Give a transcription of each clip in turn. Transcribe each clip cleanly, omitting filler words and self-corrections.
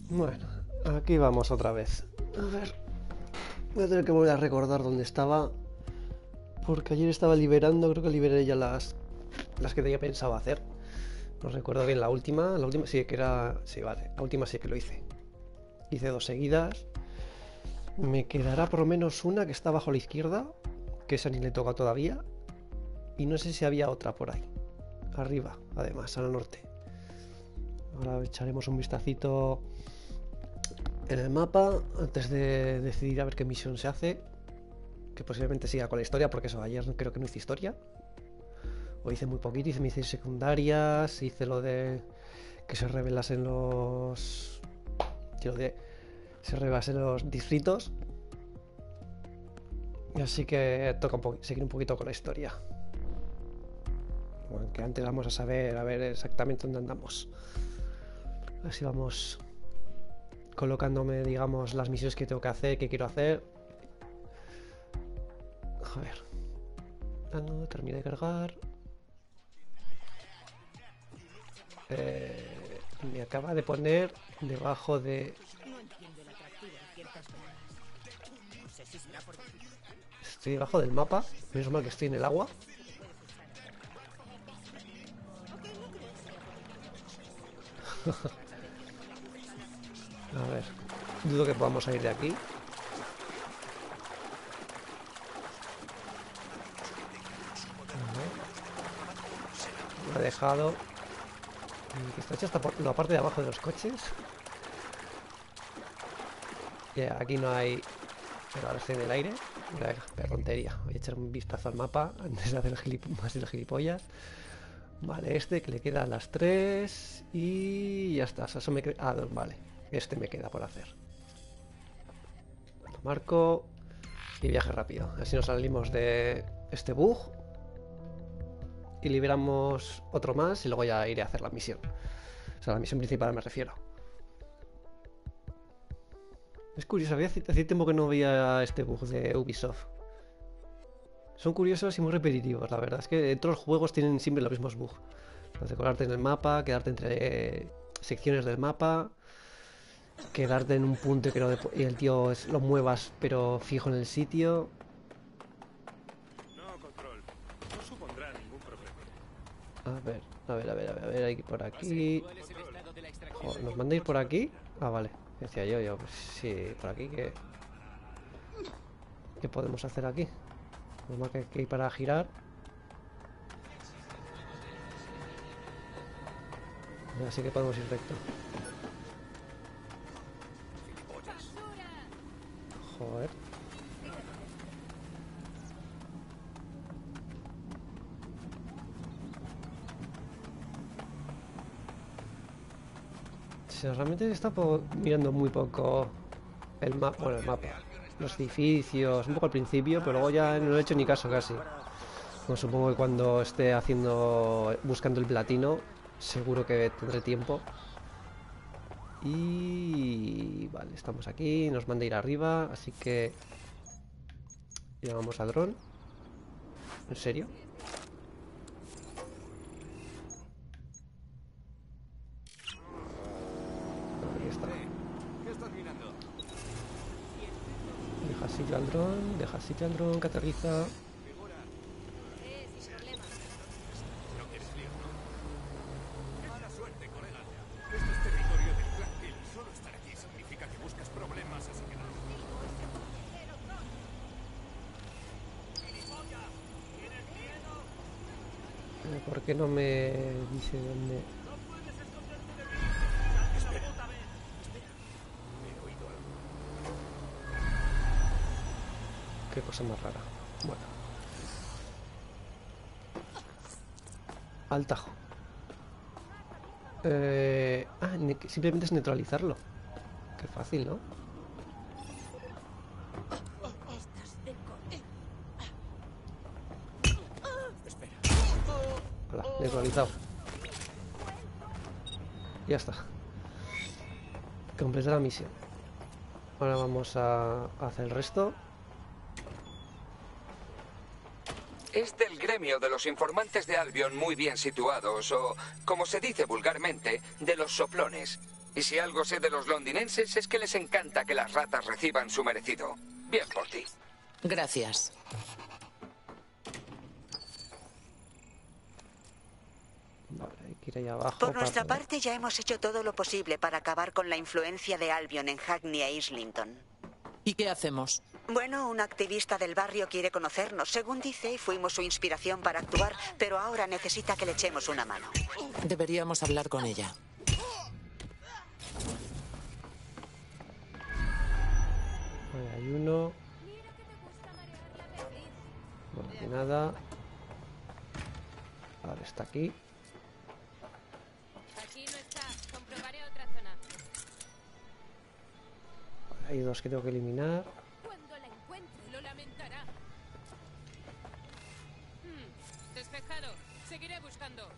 Bueno, aquí vamos otra vez. A ver, voy a tener que volver a recordar dónde estaba. Porque ayer estaba liberando, creo que liberé ya las que tenía pensado hacer. No recuerdo bien la última. La última sí que era... Sí, vale. La última sí que lo hice. Hice 2 seguidas. Me quedará por lo menos una que está bajo la izquierda. Que esa ni le toca todavía. Y no sé si había otra por ahí. Arriba, además, al norte. Ahora echaremos un vistacito en el mapa antes de decidir a ver qué misión se hace. Que posiblemente siga con la historia, porque eso, ayer creo que no hice historia. O hice muy poquito, hice misiones secundarias, hice lo de que se revelasen los... Lo de se revelasen los distritos. Y así que toca seguir un poquito con la historia. Bueno, que antes vamos a ver exactamente dónde andamos. Así vamos colocándome, digamos, las misiones que tengo que hacer, que quiero hacer. A ver. Ah, no, terminé de cargar. Me acaba de poner debajo de... Estoy debajo del mapa. Menos mal que estoy en el agua. A ver. Dudo que podamos salir de aquí. Me ha dejado... Que está hecha hasta por la parte de abajo de los coches. Aquí no hay... Pero ahora estoy en el aire. Qué tontería. Voy a echar un vistazo al mapa antes de hacer más el gilipollas. Vale, este que le quedan las 3. Y ya está. Eso me queda... Ah, vale. Este me queda por hacer. Lo marco. Y viaje rápido. Así nos salimos de este bug. Y liberamos otro más. Y luego ya iré a hacer la misión. O sea, la misión principal me refiero. Es curioso, hacía tiempo que no veía este bug de Ubisoft. Son curiosos y muy repetitivos, la verdad. Es que todos los juegos tienen siempre los mismos bugs. De colarte en el mapa, quedarte entre secciones del mapa, quedarte en un punto y el tío lo muevas pero fijo en el sitio. No, control. No supondrá ningún problema. A ver, hay que ir por aquí. Joder, ¿nos manda ir por aquí? Ah, vale. Decía yo, pues sí, por aquí que... ¿Qué podemos hacer aquí? Normal que hay para girar. Así que podemos ir recto. Joder. Si realmente está mirando muy poco el mapa. Bueno, el mapa. Los edificios, un poco al principio, pero luego ya no le he hecho ni caso casi. Bueno, supongo que cuando esté buscando el platino, seguro que tendré tiempo. Y vale, estamos aquí, nos manda ir arriba, así que llamamos a dron. ¿En serio? Ahí está. Deja sitio al dron, que aterriza. ¿Por qué no me dice dónde? Qué cosa más rara. Bueno. Al tajo. Simplemente es neutralizarlo. Qué fácil, ¿no? Hola, neutralizado. Ya está. Completa la misión. Ahora vamos a hacer el resto. Es del gremio de los informantes de Albion muy bien situados, o, como se dice vulgarmente, de los soplones. Y si algo sé de los londinenses es que les encanta que las ratas reciban su merecido. Bien por ti. Gracias. Vale, hay que ir ahí abajo. Por nuestra para... parte ya hemos hecho todo lo posible para acabar con la influencia de Albion en Hackney e Islington. ¿Y qué hacemos? Bueno, un activista del barrio quiere conocernos, según dice, y fuimos su inspiración para actuar, pero ahora necesita que le echemos una mano. Deberíamos hablar con ella. Vale, hay uno. Bueno, aquí nada. Vale, está aquí. Aquí no está. Comprobaré otra zona. Vale, hay dos que tengo que eliminar. Cuando la encuentre, lo lamentará. Despejado. Seguiré buscando.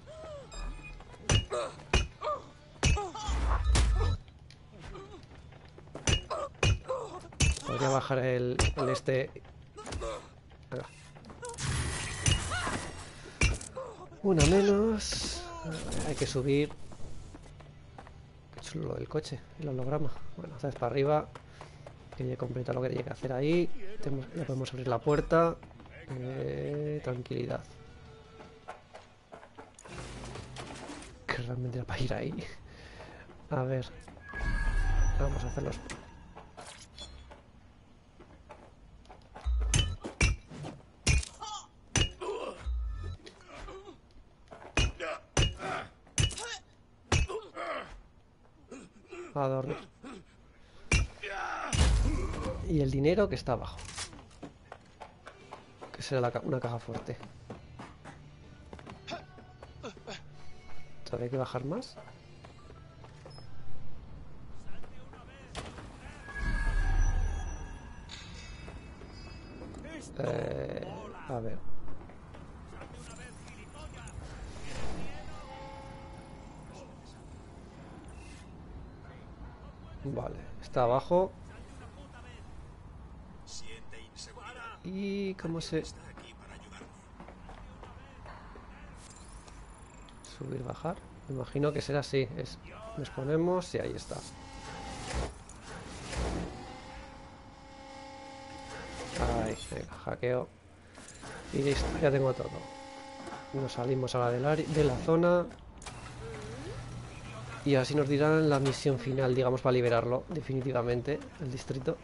Podría bajar el este. Venga. Una menos. Hay que subir. Qué chulo el coche, el holograma. Bueno, sabes, para arriba. Que ya he completado lo que tenía que hacer ahí. Ya podemos abrir la puerta. Tranquilidad. Que realmente era para ir ahí. A ver. Vamos a hacerlos. A dormir. Y el dinero que está abajo. Que será una caja fuerte. ¿Todavía hay que bajar más? A ver. Vale, está abajo. ¿Y cómo se...? Subir, bajar. Me imagino que será así. Nos ponemos y ahí está. Ahí, venga, hackeo. Y listo, ya tengo todo. Nos salimos ahora de la zona. Y así nos dirán la misión final, digamos, para liberarlo definitivamente, el distrito.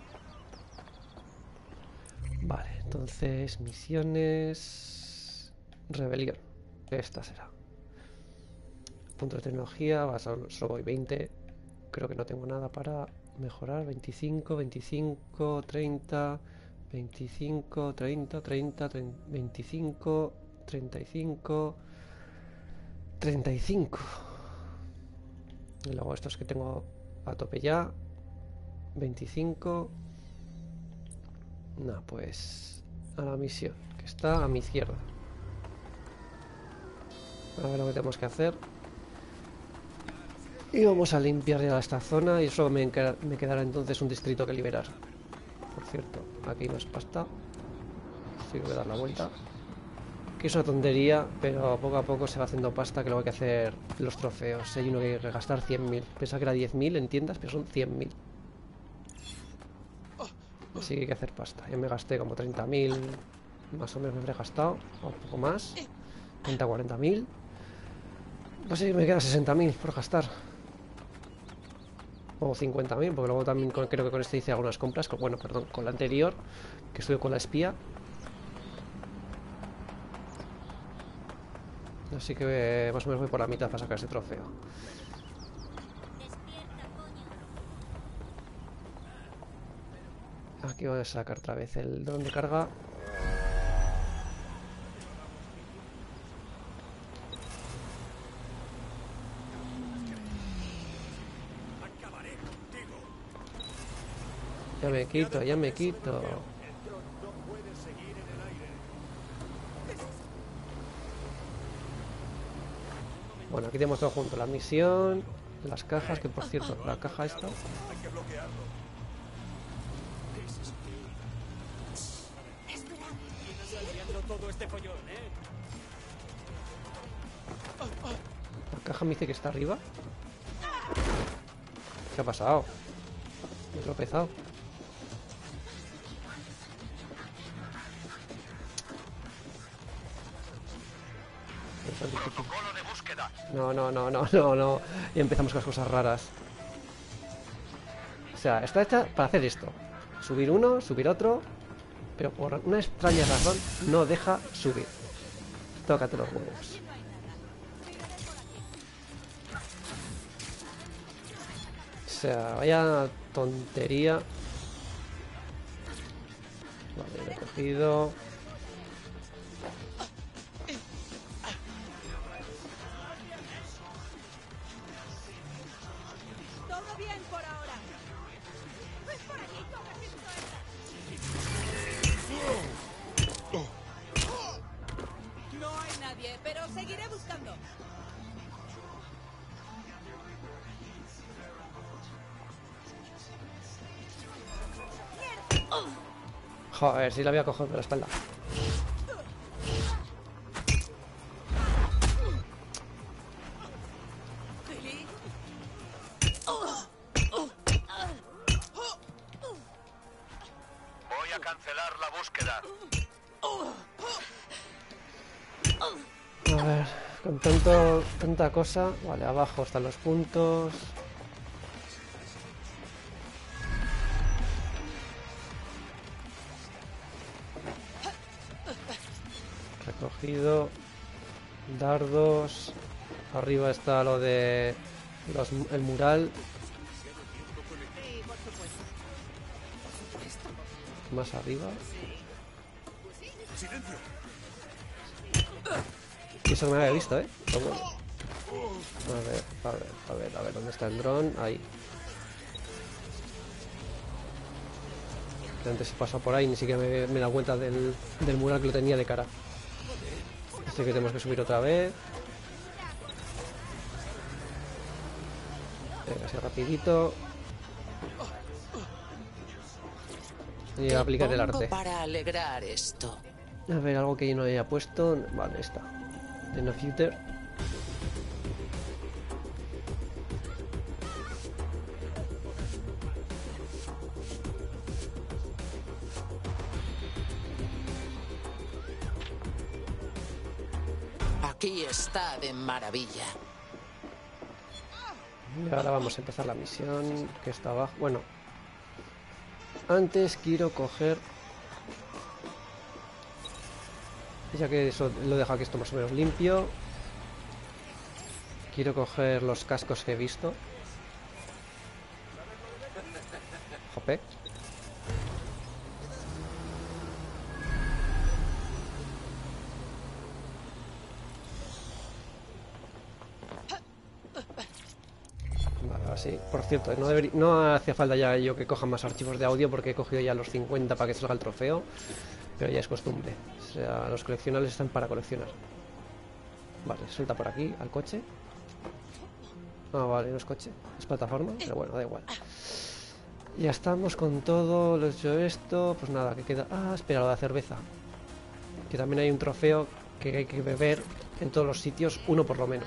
Vale, entonces, misiones... Rebelión. Esta será. Puntos de tecnología, solo voy 20. Creo que no tengo nada para mejorar. 25, 25, 30, 25, 30, 30, 25, 35, 35. Y luego estos que tengo a tope ya. 25. No, pues a la misión, que está a mi izquierda. A ver lo que tenemos que hacer. Y vamos a limpiar ya esta zona. Y solo me quedará entonces un distrito que liberar. Por cierto, aquí no es pasta. Así que voy a dar la vuelta. Que es una tontería, pero poco a poco se va haciendo pasta, que luego hay que hacer los trofeos. Hay uno que hay que gastar 100.000. Pensaba que era 10.000 en tiendas, pero son 100.000. Así que hay que hacer pasta. Ya me gasté como 30.000. Más o menos me habré gastado. O un poco más. 30, 40.000. Pues sí, me quedan 60.000 por gastar. O 50.000, porque luego también creo que con este hice algunas compras. Bueno, perdón, con la anterior, que estuve con la espía. Así que más o menos voy por la mitad para sacar ese trofeo. Aquí voy a sacar otra vez el dron de carga. Ya me quito, ya me quito. Bueno, aquí tenemos todo junto. La misión, las cajas, que por cierto, la caja esta... La caja me dice que está arriba. ¿Qué ha pasado? Me he tropezado. Protocolo de búsqueda. No. Y empezamos con las cosas raras. O sea, está hecha para hacer esto. Subir uno, subir otro. Pero por una extraña razón no deja subir. Tócate los huevos. O sea, vaya tontería. Vale, lo he cogido. Todo bien por ahora. Es por aquí, coge esto. No hay nadie, pero seguiré buscando. Joder, si la voy a coger de la espalda. Voy a cancelar la búsqueda. A ver, con tanta cosa. Vale, abajo están los puntos. Recogido. Dardos. Arriba está lo de el mural. Más arriba. Y eso no me había visto, ¿eh? Pero bueno. A ver, ¿dónde está el dron? Ahí. Que antes se pasó por ahí, ni siquiera me he dado cuenta del mural que lo tenía de cara. Este que tenemos que subir otra vez. Venga, así rapidito. Y Te aplicar el pongo arte. para alegrar esto. A ver, algo que yo no haya puesto. Vale, está. The No Future. Aquí está de maravilla. Y ahora vamos a empezar la misión que está abajo. Bueno, antes quiero coger, ya que eso lo he dejado que esto más o menos limpio, quiero coger los cascos que he visto. Jope. Vale, así. Por cierto, no hacía falta ya yo que coja más archivos de audio porque he cogido ya los 50 para que salga el trofeo. Pero ya es costumbre. O sea, los coleccionables están para coleccionar. Vale, suelta por aquí al coche. Ah, vale, no es coche, es plataforma, pero bueno, da igual. Ya estamos con todo, lo he hecho esto, pues nada, que queda... Ah, espera, lo de la cerveza. Que también hay un trofeo que hay que beber en todos los sitios, uno por lo menos.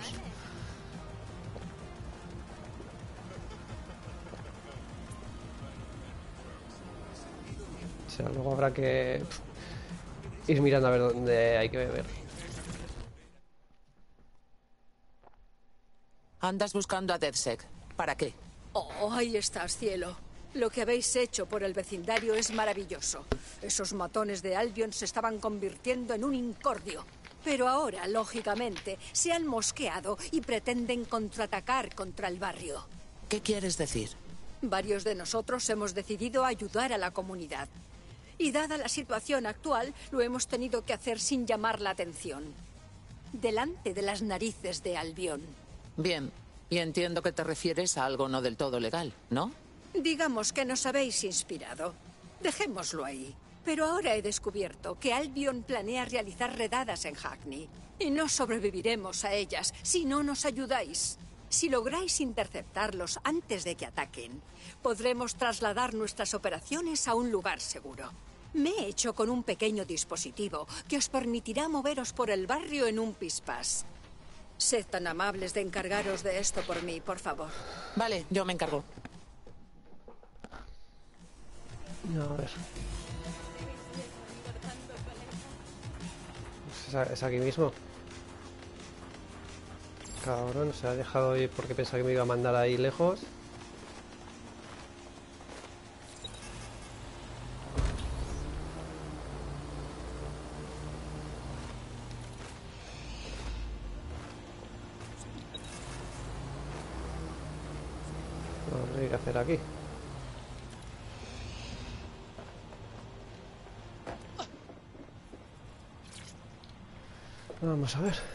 O sea, luego habrá que ir mirando a ver dónde hay que beber. Andas buscando a DedSec. ¿Para qué? Oh, ahí estás, cielo. Lo que habéis hecho por el vecindario es maravilloso. Esos matones de Albion se estaban convirtiendo en un incordio. Pero ahora, lógicamente, se han mosqueado y pretenden contraatacar contra el barrio. ¿Qué quieres decir? Varios de nosotros hemos decidido ayudar a la comunidad. Y dada la situación actual, lo hemos tenido que hacer sin llamar la atención. Delante de las narices de Albion. Bien, y entiendo que te refieres a algo no del todo legal, ¿no? Digamos que nos habéis inspirado. Dejémoslo ahí. Pero ahora he descubierto que Albion planea realizar redadas en Hackney. Y no sobreviviremos a ellas si no nos ayudáis. Si lográis interceptarlos antes de que ataquen, podremos trasladar nuestras operaciones a un lugar seguro. Me he hecho con un pequeño dispositivo que os permitirá moveros por el barrio en un pispás. Sed tan amables de encargaros de esto por mí, por favor. Vale, yo me encargo. A ver. Es aquí mismo. Cabrón, se ha dejado ir porque pensaba que me iba a mandar ahí lejos. No hay que hacer aquí. Vamos a ver.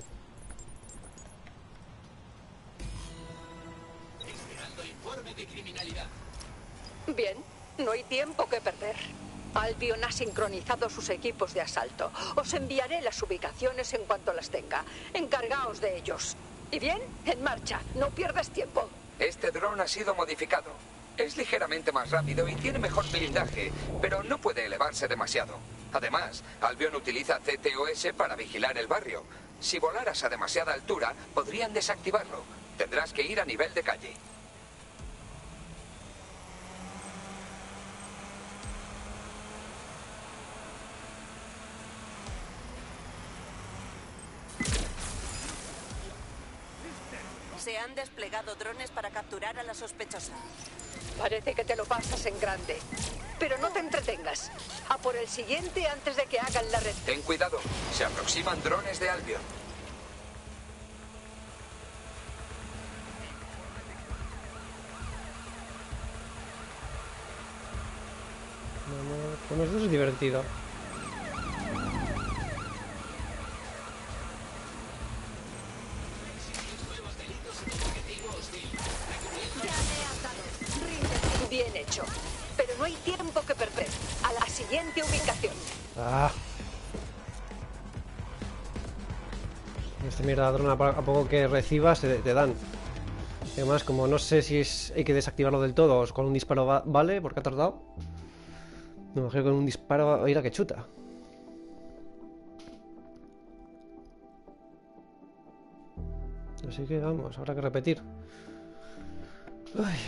Bien, no hay tiempo que perder. Albion ha sincronizado sus equipos de asalto. Os enviaré las ubicaciones en cuanto las tenga. Encargaos de ellos. ¿Y bien? En marcha. No pierdas tiempo. Este dron ha sido modificado. Es ligeramente más rápido y tiene mejor blindaje, pero no puede elevarse demasiado. Además, Albion utiliza CTOS para vigilar el barrio. Si volaras a demasiada altura, podrían desactivarlo. Tendrás que ir a nivel de calle. Se han desplegado drones para capturar a la sospechosa. Parece que te lo pasas en grande. Pero no te entretengas. A por el siguiente antes de que hagan la red. Ten cuidado, se aproximan drones de Albion. Bueno, esto es divertido. Bien hecho. Pero no hay tiempo que perder. A la siguiente ubicación. Ah. Esta mierda de dron a poco que recibas te dan. Y además, como no sé si hay que desactivarlo del todo o con un disparo vale, porque ha tardado. Me imagino que con un disparo va a ir a que chuta. Así que vamos, habrá que repetir. Ay.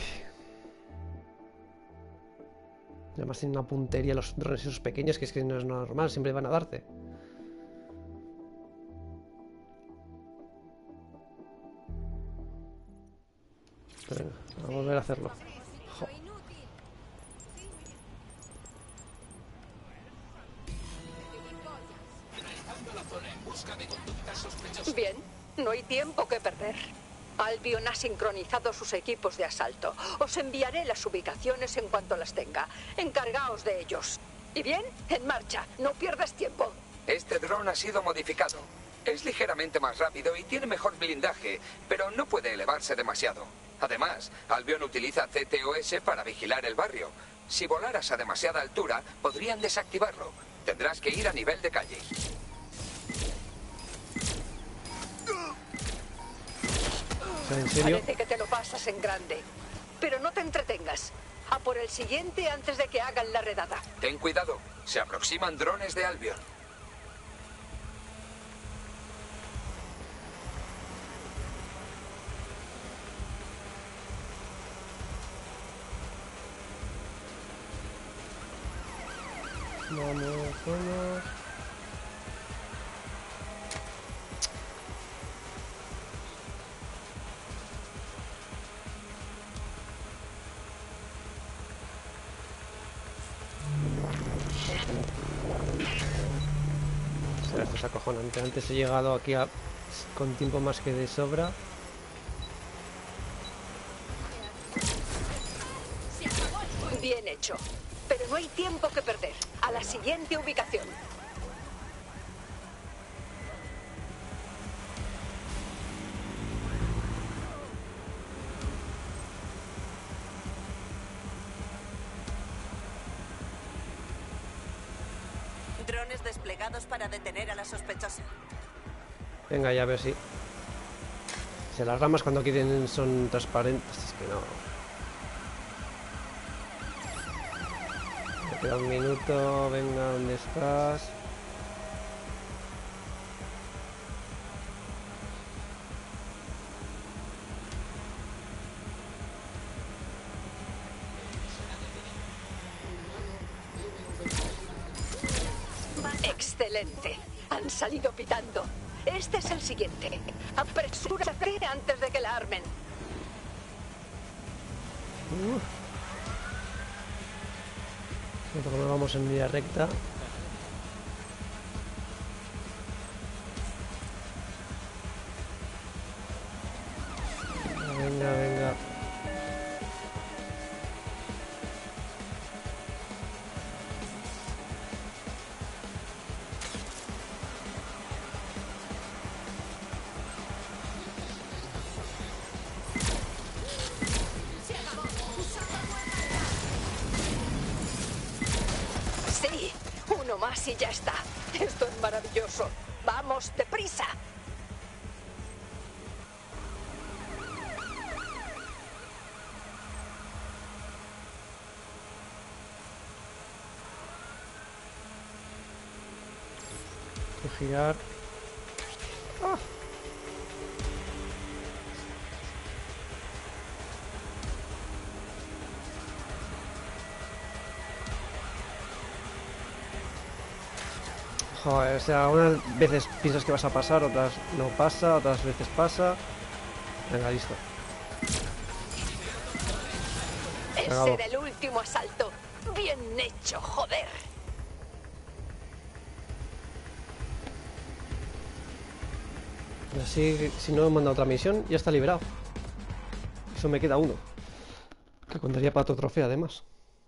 Además tienen una puntería los drones esos pequeños que es que no es normal, siempre van a darte. Venga, a volver a hacerlo. Jo. Bien, no hay tiempo que perder. Albion ha sincronizado sus equipos de asalto. Os enviaré las ubicaciones en cuanto las tenga. Encargaos de ellos. ¿Y bien? En marcha. No pierdas tiempo. Este dron ha sido modificado. Es ligeramente más rápido y tiene mejor blindaje, pero no puede elevarse demasiado. Además, Albion utiliza CTOS para vigilar el barrio. Si volaras a demasiada altura, podrían desactivarlo. Tendrás que ir a nivel de calle. ¿En serio? Parece que te lo pasas en grande. Pero no te entretengas. A por el siguiente antes de que hagan la redada. Ten cuidado, se aproximan drones de Albion. Vamos. Esto es acojonante. Antes he llegado aquí con tiempo más que de sobra. Bien hecho. Pero no hay tiempo que perder. A la siguiente ubicación. Drones desplegados para detener a la sospechosa. Venga, ya a ver si... Si las ramas cuando quieren son transparentes. Es que no... Me queda un minuto. Venga, ¿dónde estás? Excelente. Han salido pitando. Este es el siguiente. Apresúrate antes de que la armen. Como vamos en línea recta. Venga, venga. Sí, uno más y ya está. Esto es maravilloso. ¡Vamos, deprisa! Hay que girar. ¡Ah! Joder, o sea, unas veces piensas que vas a pasar, otras no pasa, otras veces pasa. Venga, listo. Ese era el último asalto. Bien hecho, joder. Y así, si no manda otra misión, ya está liberado. Eso me queda uno. Que contaría para otro trofeo, además.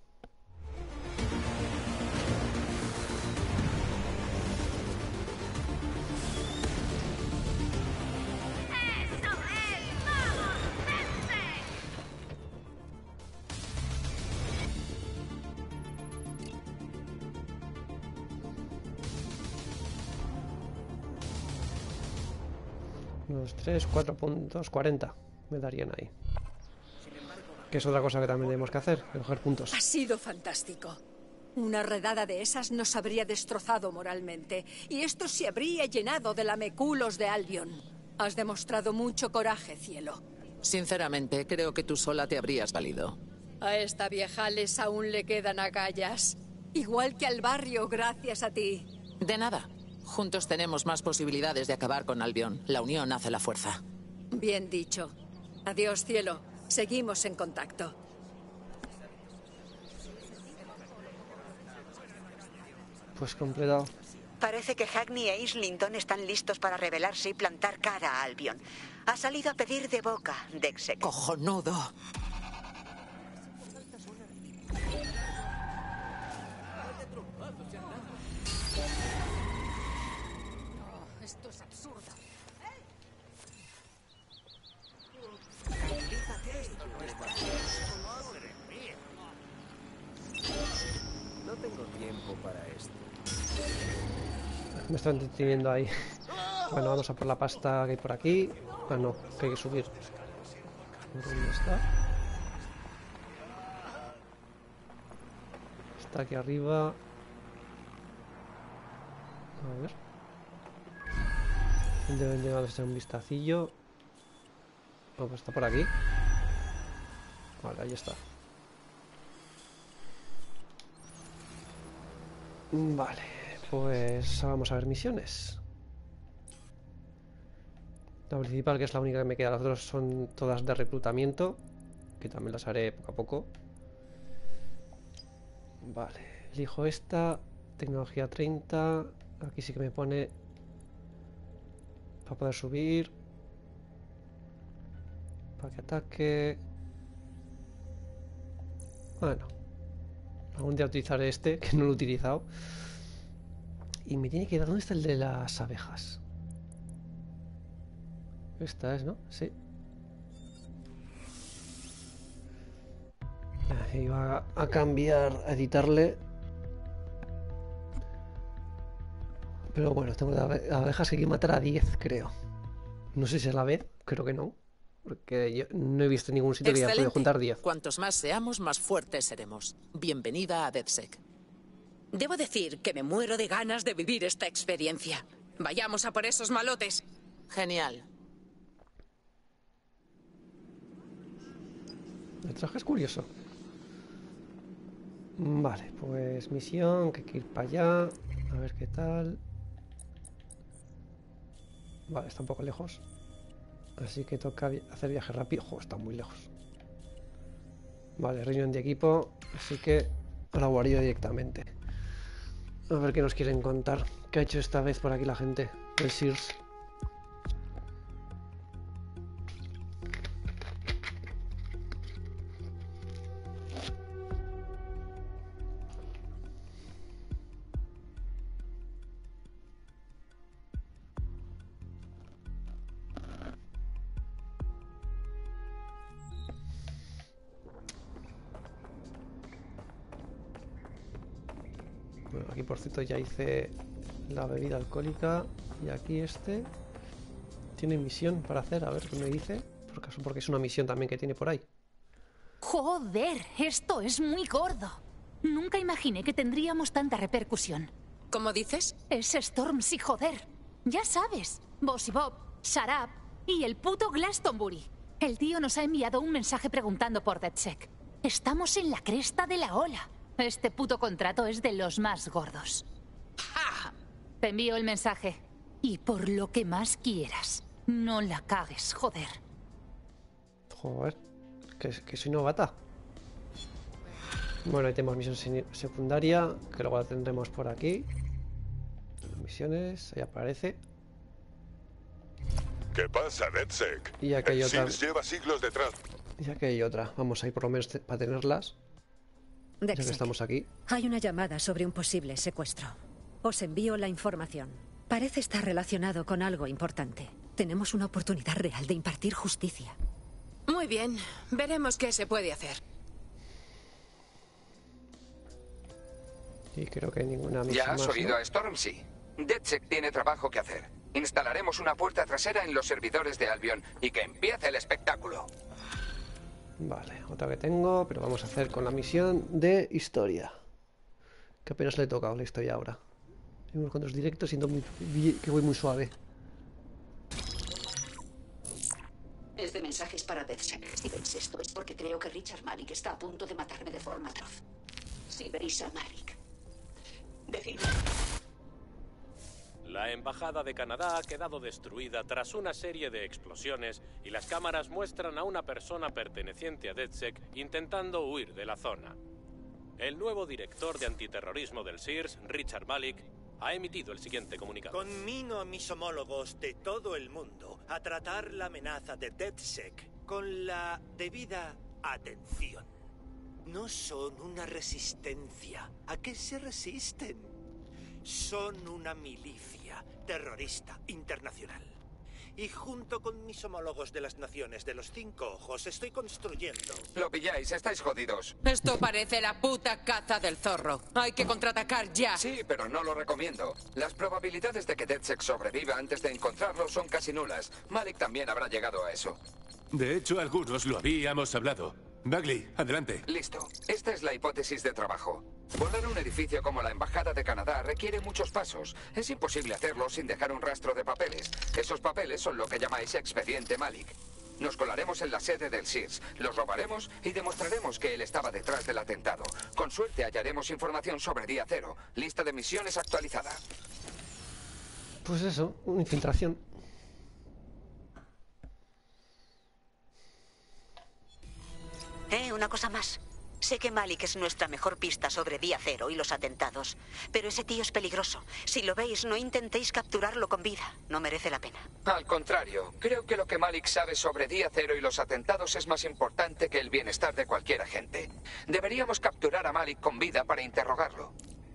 Unos 3, 4 puntos, 40 me darían ahí. Que es otra cosa que también tenemos que hacer, coger puntos. Ha sido fantástico. Una redada de esas nos habría destrozado moralmente. Y esto se habría llenado de lameculos de Albion. Has demostrado mucho coraje, cielo. Sinceramente, creo que tú sola te habrías valido. A esta vieja les aún le quedan agallas. Igual que al barrio, gracias a ti. De nada. Juntos tenemos más posibilidades de acabar con Albion. La unión hace la fuerza. Bien dicho. Adiós, cielo. Seguimos en contacto. Pues completado. Parece que Hackney e Islington están listos para rebelarse y plantar cara a Albion. Ha salido a pedir de boca, Dexek. ¡Cojonudo! Esto es absurdo. No tengo tiempo para esto. Me está entreteniendo ahí. Bueno, vamos a por la pasta que hay por aquí. Ah, no, que hay que subir. ¿Dónde está? Está aquí arriba. A ver. Deben de darse un vistacillo. Oh, pues está por aquí. Vale, ahí está. Vale, pues vamos a ver misiones. La principal, que es la única que me queda, las otras son todas de reclutamiento, que también las haré poco a poco. Vale, elijo esta, tecnología 30, aquí sí que me pone para poder subir, para que ataque. Bueno, algún día utilizaré este, que no lo he utilizado. Y me tiene que dar, ¿dónde está el de las abejas? Esta es, ¿no? Sí. Iba a cambiar, a editarle. Pero bueno, tengo abejas que hay que matar a 10, creo. No sé si es la vez, creo que no. Porque yo no he visto en ningún sitio que haya podido juntar 10. Cuantos más seamos, más fuertes seremos. Bienvenida a DedSec. Debo decir que me muero de ganas de vivir esta experiencia. Vayamos a por esos malotes. Genial. El traje es curioso. Vale, pues misión, que hay que ir para allá. A ver qué tal. Vale, está un poco lejos. Así que toca hacer viaje rápido. Joder, está muy lejos. Vale, reunión de equipo. Así que a la guarida directamente. A ver qué nos quieren contar. ¿Qué ha hecho esta vez por aquí la gente? El Sears. Bueno, aquí por cierto ya hice la bebida alcohólica. Y aquí este tiene misión para hacer, a ver qué me dice. Por caso, porque es una misión también que tiene por ahí. Joder, esto es muy gordo. Nunca imaginé que tendríamos tanta repercusión. ¿Cómo dices? Es Stormzy, joder. Ya sabes, Bossy Bob, Sharap y el puto Glastonbury. El tío nos ha enviado un mensaje preguntando por DedSec. Estamos en la cresta de la ola. Este puto contrato es de los más gordos. ¡Ja! Te envío el mensaje. Y por lo que más quieras, no la cagues, joder. Joder, que soy novata. Bueno, ahí tenemos misión secundaria, que luego la tendremos por aquí. Misiones, ahí aparece. ¿Qué pasa, DedSec? Y aquí hay otra. Lleva siglos detrás. Y aquí hay otra. Vamos a ir por lo menos para tenerlas. Ya que estamos aquí. Hay una llamada sobre un posible secuestro. Os envío la información. Parece estar relacionado con algo importante. Tenemos una oportunidad real de impartir justicia. Muy bien, veremos qué se puede hacer. Y creo que ninguna misión ¿Ya has más, oído ¿no? a Stormzy? DedSec tiene trabajo que hacer. Instalaremos una puerta trasera en los servidores de Albion y que empiece el espectáculo. Vale, otra que tengo, pero vamos a hacer con la misión de historia. Que apenas le he tocado la historia ahora. Hay unos cuantos directos, siento que voy muy suave. Este mensaje es para DedSec. Si veis esto es porque creo que Richard Malik está a punto de matarme de forma atroz. Si veis a Malik, decidme. La embajada de Canadá ha quedado destruida tras una serie de explosiones y las cámaras muestran a una persona perteneciente a DedSec intentando huir de la zona. El nuevo director de antiterrorismo del SIRS, Richard Malik, ha emitido el siguiente comunicado. Conmino a mis homólogos de todo el mundo a tratar la amenaza de DedSec con la debida atención. No son una resistencia. ¿A qué se resisten? Son una milicia terrorista internacional. Y junto con mis homólogos de las naciones de los 5 ojos estoy construyendo... Lo pilláis, estáis jodidos. Esto parece la puta caza del zorro. Hay que contraatacar ya. Sí, pero no lo recomiendo. Las probabilidades de que DedSec sobreviva antes de encontrarlo son casi nulas. Malik también habrá llegado a eso. De hecho, algunos lo habíamos hablado. Bagley, adelante. Listo. Esta es la hipótesis de trabajo. Volar un edificio como la Embajada de Canadá requiere muchos pasos. Es imposible hacerlo sin dejar un rastro de papeles. Esos papeles son lo que llamáis expediente Malik. Nos colaremos en la sede del SIRS, los robaremos y demostraremos que él estaba detrás del atentado. Con suerte hallaremos información sobre Día Cero. Lista de misiones actualizada. Pues eso, una infiltración. Una cosa más. Sé que Malik es nuestra mejor pista sobre Día Cero y los atentados, pero ese tío es peligroso. Si lo veis, no intentéis capturarlo con vida. No merece la pena. Al contrario, creo que lo que Malik sabe sobre Día Cero y los atentados es más importante que el bienestar de cualquier agente. Deberíamos capturar a Malik con vida para interrogarlo.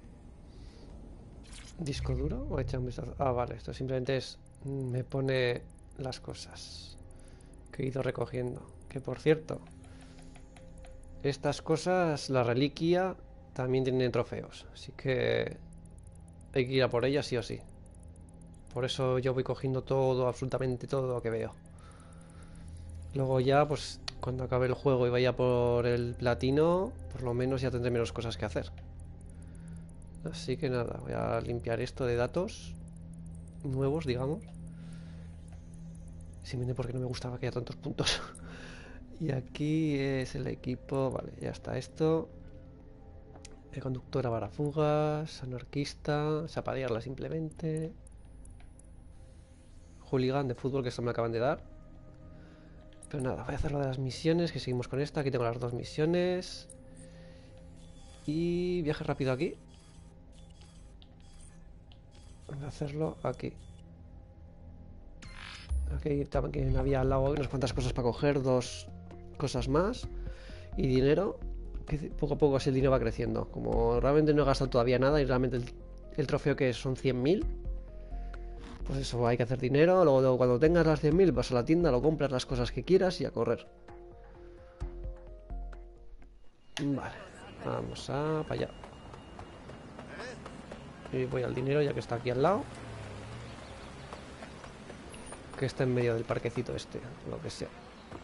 ¿Disco duro o echa un vistazo? Ah, vale, esto simplemente es... me pone las cosas que he ido recogiendo. Que por cierto... estas cosas, la reliquia, también tienen trofeos. Así que hay que ir a por ellas sí o sí. Por eso yo voy cogiendo todo, absolutamente todo lo que veo. Luego ya, pues, cuando acabe el juego y vaya por el platino, por lo menos ya tendré menos cosas que hacer. Así que nada, voy a limpiar esto de datos nuevos, digamos. Simplemente porque no me gustaba que haya tantos puntos. Y aquí es el equipo, vale, ya está esto. Conductora para fugas, anarquista, zapatearla simplemente. Hooligan de fútbol, que esto me lo acaban de dar. Pero nada, voy a hacer lo de las misiones, que seguimos con esta. Aquí tengo las 2 misiones. Y viaje rápido aquí. Voy a hacerlo aquí. Aquí también había al lado unas cuantas cosas para coger, 2 cosas más. Y dinero, que poco a poco así el dinero va creciendo. Como realmente no he gastado todavía nada y realmente el trofeo que son 100.000. Pues eso, hay que hacer dinero. Luego cuando tengas las 100.000 vas a la tienda, lo compras las cosas que quieras y a correr. Vale, vamos a para allá. Y voy al dinero ya que está aquí al lado. Que está en medio del parquecito este, lo que sea.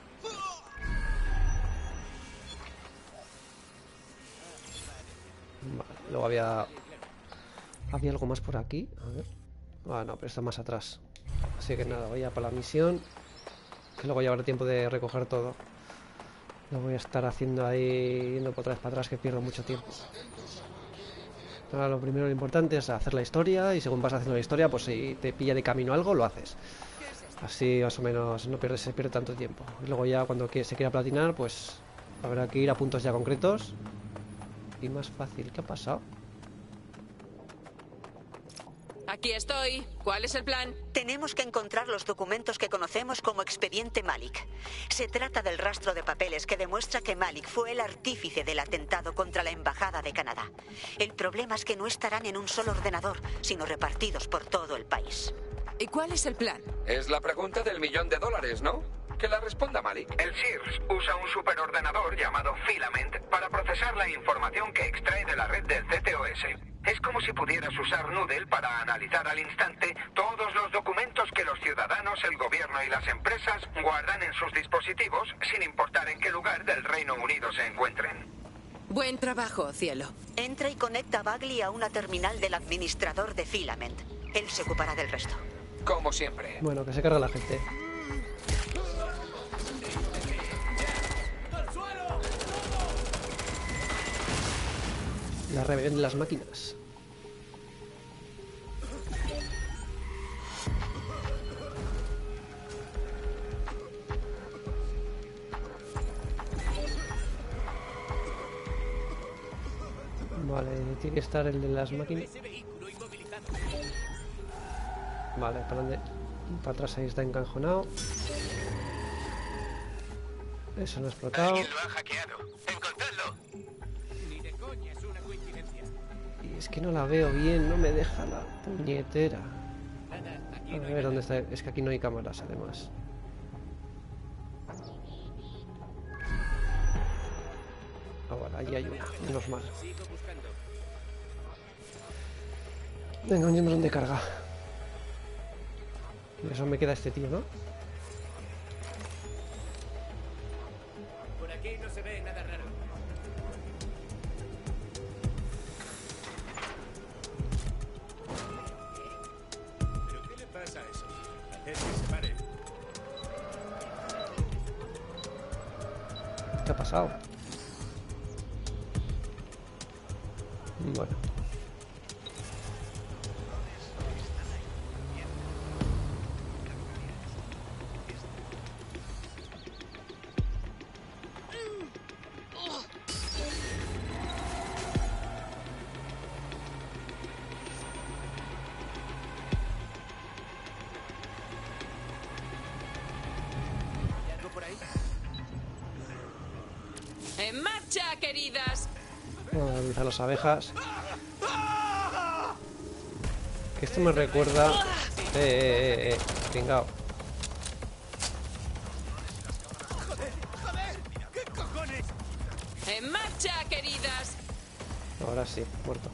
Vale, luego había algo más por aquí. A ver. Ah, no, pero está más atrás. Así que nada, voy a para la misión. Que luego ya habrá tiempo de recoger todo. Lo voy a estar haciendo ahí, yendo otra vez para atrás, que pierdo mucho tiempo. Ahora lo primero, lo importante es hacer la historia. Y según vas haciendo la historia, pues si te pilla de camino algo, lo haces. Así más o menos no se pierde tanto tiempo. Y luego ya cuando se quiera platinar, pues habrá que ir a puntos ya concretos. Y más fácil. ¿Qué ha pasado? Aquí estoy. ¿Cuál es el plan? Tenemos que encontrar los documentos que conocemos como Expediente Malik. Se trata del rastro de papeles que demuestra que Malik fue el artífice del atentado contra la Embajada de Canadá. El problema es que no estarán en un solo ordenador, sino repartidos por todo el país. ¿Y cuál es el plan? Es la pregunta del $1.000.000, ¿no? Que la responda Malik. El SIRS usa un superordenador llamado Filament para procesar la información que extrae de la red del CTOS. Es como si pudieras usar Noodle para analizar al instante todos los documentos que los ciudadanos, el gobierno y las empresas guardan en sus dispositivos, sin importar en qué lugar del Reino Unido se encuentren. Buen trabajo, cielo. Entra y conecta a Bagley a una terminal del administrador de Filament. Él se ocupará del resto. Como siempre. Bueno, que se carga la gente. La rebelión de las máquinas. Vale, tiene que estar el de las máquinas. Vale, para adelante. Para atrás ahí está encajonado. Eso no ha explotado. Alguien lo ha hackeado. Encontradlo. Ni de coña, es una coincidencia. Y es que no la veo bien, no me deja la puñetera. A ver dónde está. Es que aquí no hay cámaras, además. Ah, vale, allí hay una, menos mal. Venga, un yendo de carga. Y eso me queda este tío, ¿no? Por aquí no se ve nada raro. ¿Pero qué le pasa a eso? Haced que se pare. ¿Qué ha pasado? Bueno. ¡En marcha, queridas! Vamos a analizar las abejas. Que esto me recuerda... Pringao. ¡En marcha, queridas! Ahora sí, muerto.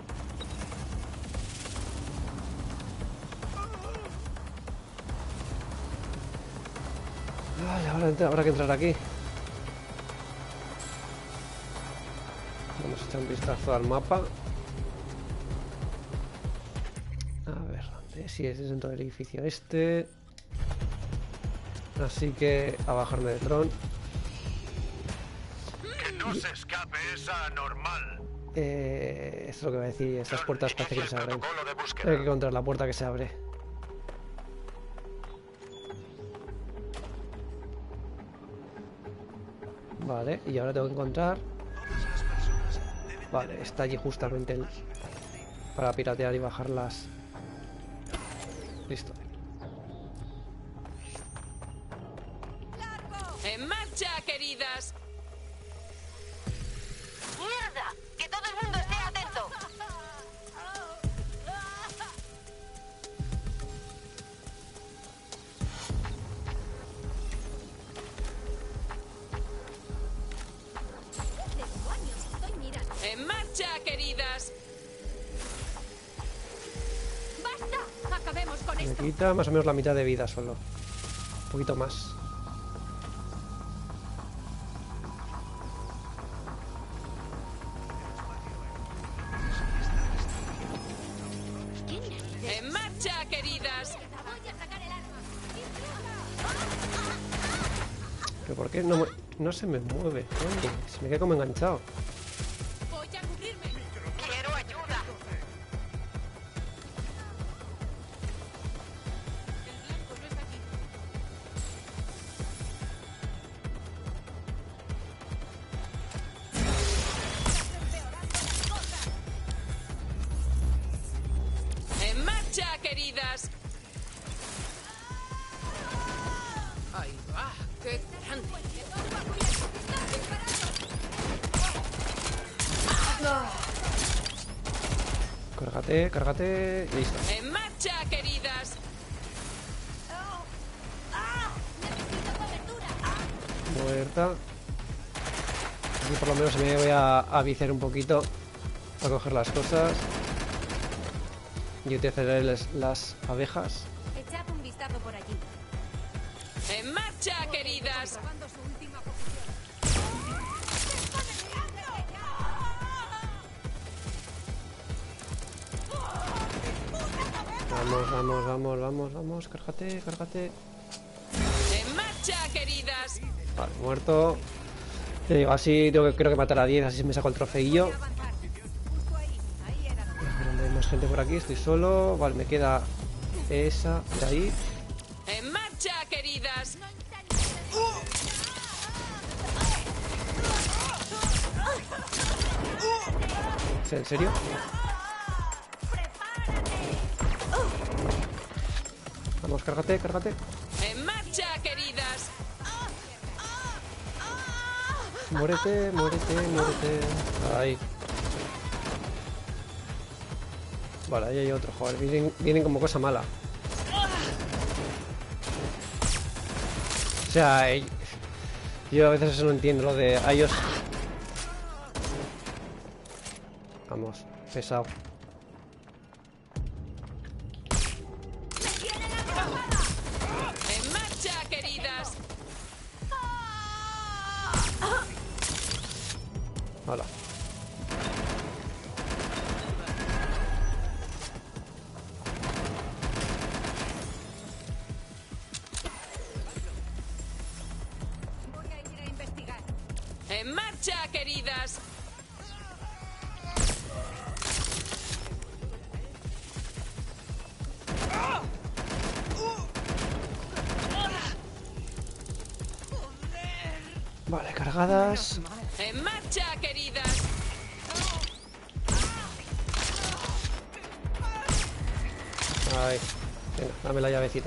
Vale, ahora habrá que entrar aquí. Vamos a echar un vistazo al mapa. A ver, ¿dónde? Sí, es dentro del edificio este. Así que a bajarme del dron. Que no se escape esa anormal. Esto es lo que voy a decir. Estas puertas parece que se abren. Hay que encontrar la puerta que se abre. Vale, y ahora tengo que encontrar... Vale, está allí justamente el... para piratear y bajarlas. Listo. ¡En marcha, queridas! ¡Mierda! ¡Que todo el mundo esté atento! ¡En marcha, queridas! ¡Basta! Acabemos con Me esto. quita más o menos la mitad de vida solo. Un poquito más. ¡En marcha, queridas! ¿Pero por qué no se me mueve? Oye, se me queda como enganchado. Voy a cubrirme. ¡Quiero ayuda! ¡En marcha, queridas! ¡Ahí va! ¡Qué grande! Cárgate, cárgate. Listo. ¡En marcha, queridas! Muerta. Aquí por lo menos me voy a viciar un poquito a coger las cosas. Y utilizaré las abejas. Echad un vistazo por allí. ¡En marcha, queridas! Vamos, vamos, vamos, vamos, vamos. Cárgate, cárgate. ¡En marcha, queridas! Vale, muerto. Te digo, así creo que matar a 10, así me saco el trofeillo. Hay más gente por aquí, estoy solo. Vale, me queda esa de ahí. ¡En marcha, queridas! ¿En serio? Vamos, cárgate, cárgate. ¡En marcha, queridas! Muérete, muérete, muérete. Ahí. Vale, ahí hay otro. Joder, vienen como cosa mala. O sea, yo a veces eso no entiendo, lo de a ellos. Vamos, pesado. ¡En marcha, queridas! Hola. ¡En marcha, queridas! Vale, cargadas. ¡En marcha, queridas! Ahí. Venga, dame la llavecita.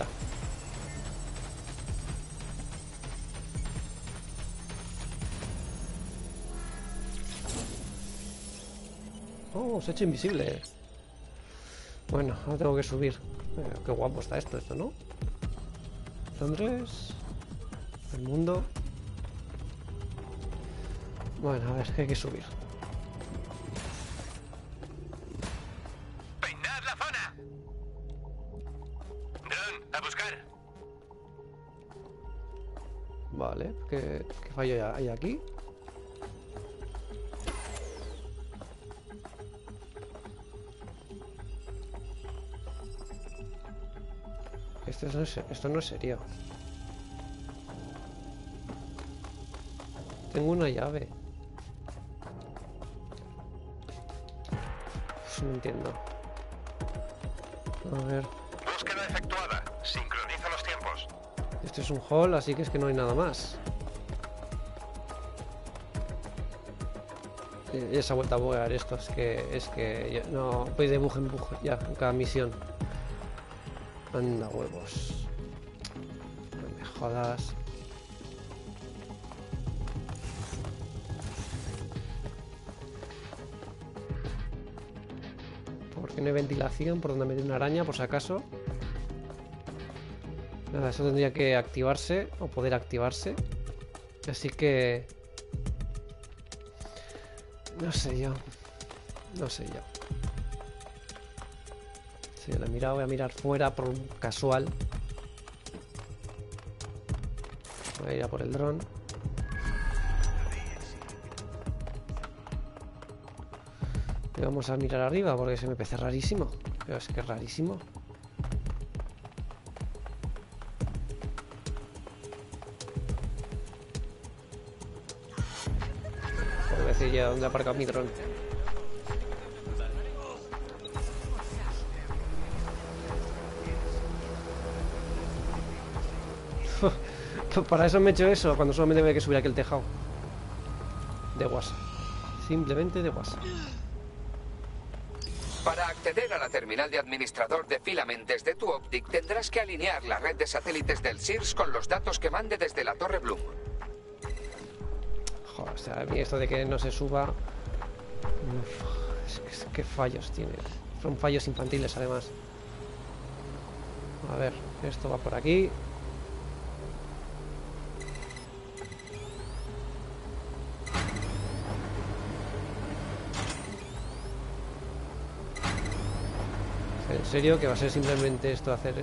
Oh, se ha hecho invisible. Bueno, ahora tengo que subir. Qué guapo está esto, ¿no? Londres. El mundo. Bueno, a ver, hay que subir. ¡Peinad la zona! Dron, a buscar. Vale, ¿qué fallo hay aquí? Esto no es serio. Tengo una llave. No entiendo. A ver. Búsqueda efectuada. Sincroniza los tiempos. Este es un hall, así que es que no hay nada más. Ya se ha vuelto a buguear esto. Es que ya, no, voy de buje en buje ya en cada misión. Anda huevos. No me jodas. ¿Por qué no hay ventilación? ¿Por donde meter una araña, por si acaso? Nada, eso tendría que activarse o poder activarse. Así que... no sé yo. No sé yo. Si yo la he mirado, voy a mirar fuera por un casual. Voy a ir a por el dron. Y vamos a mirar arriba porque se me parece rarísimo. Pero es que es rarísimo. Por decir ya dónde ha aparcado mi dron. Para eso me he hecho eso, cuando solamente me hay que subir aquí el tejado. De guasa. Simplemente de guasa. Para acceder a la terminal de administrador de Filament desde tu Optic tendrás que alinear la red de satélites del SIRS con los datos que mande desde la Torre Bloom. Joder, o sea, a mí esto de que no se suba... es que fallos tiene. Son fallos infantiles además. A ver, esto va por aquí. ¿En serio? ¿Que va a ser simplemente esto hacer?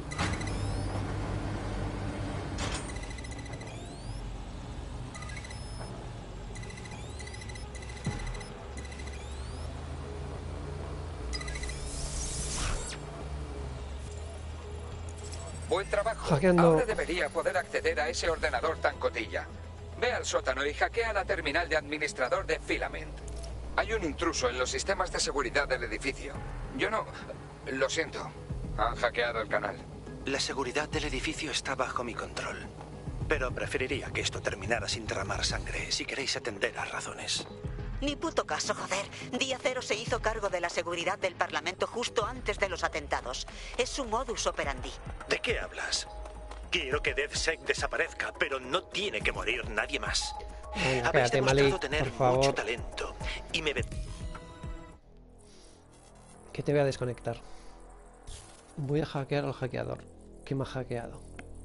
Buen trabajo. Hackeando. Ahora debería poder acceder a ese ordenador tan cotilla. Ve al sótano y hackea la terminal de administrador de Filament. Hay un intruso en los sistemas de seguridad del edificio. Yo no... Lo siento. Han hackeado el canal. La seguridad del edificio está bajo mi control. Pero preferiría que esto terminara sin derramar sangre, si queréis atender a razones. Ni puto caso, joder. Día Cero se hizo cargo de la seguridad del Parlamento justo antes de los atentados. Es su modus operandi. ¿De qué hablas? Quiero que DedSec desaparezca, pero no tiene que morir nadie más. Venga, Habéis quédate, demostrado Malik, tener por favor. mucho talento y me... Que te voy a desconectar. Voy a hackear al hackeador. ¿Qué me ha hackeado?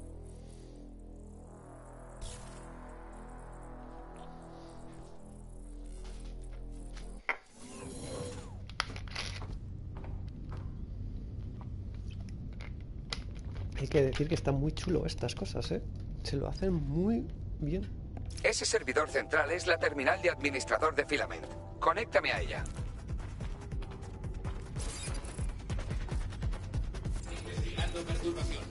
Hay que decir que está muy chulo estas cosas, ¿eh? Se lo hacen muy bien. Ese servidor central es la terminal de administrador de Filament. Conéctame a ella. Investigando perturbación.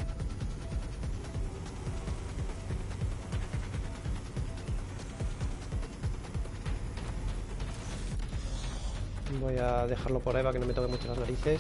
Voy a dejarlo por ahí para que no me toque mucho las narices.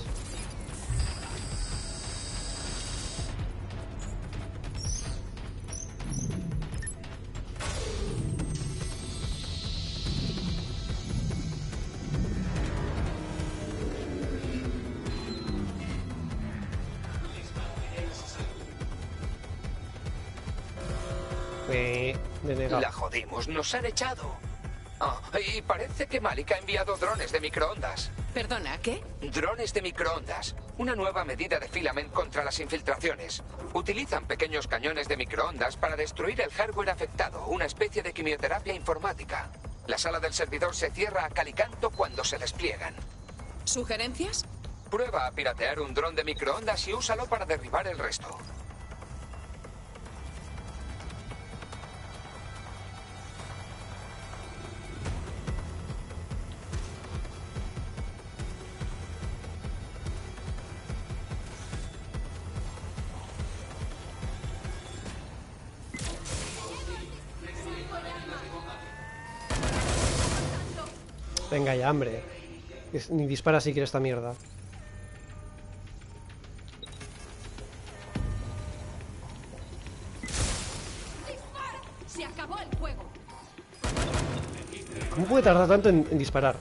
Denegado. La jodimos, nos han echado. Ah, y parece que Malik ha enviado drones de microondas. Perdona, ¿qué? Drones de microondas. Una nueva medida de Filament contra las infiltraciones. Utilizan pequeños cañones de microondas para destruir el hardware afectado, una especie de quimioterapia informática. La sala del servidor se cierra a cal y canto cuando se despliegan. ¿Sugerencias? Prueba a piratear un dron de microondas y úsalo para derribar el resto. Venga ya, hombre. ni dispara siquiera esta mierda. Se acabó el juego. ¿Cómo puede tardar tanto en disparar?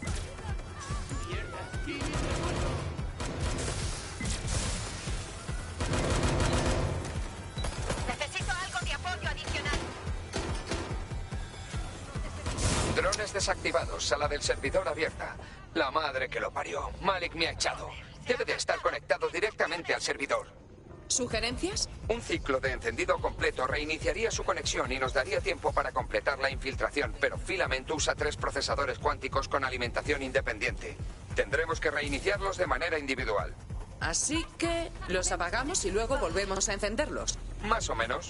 Necesito algo de apoyo adicional. Drones desactivados, sala del servidor abierta. La madre que lo parió. Malik me ha echado. Debe de estar conectado directamente al servidor. ¿Sugerencias? Un ciclo de encendido completo reiniciaría su conexión y nos daría tiempo para completar la infiltración, pero Filament usa 3 procesadores cuánticos con alimentación independiente. Tendremos que reiniciarlos de manera individual. Así que los apagamos y luego volvemos a encenderlos. Más o menos.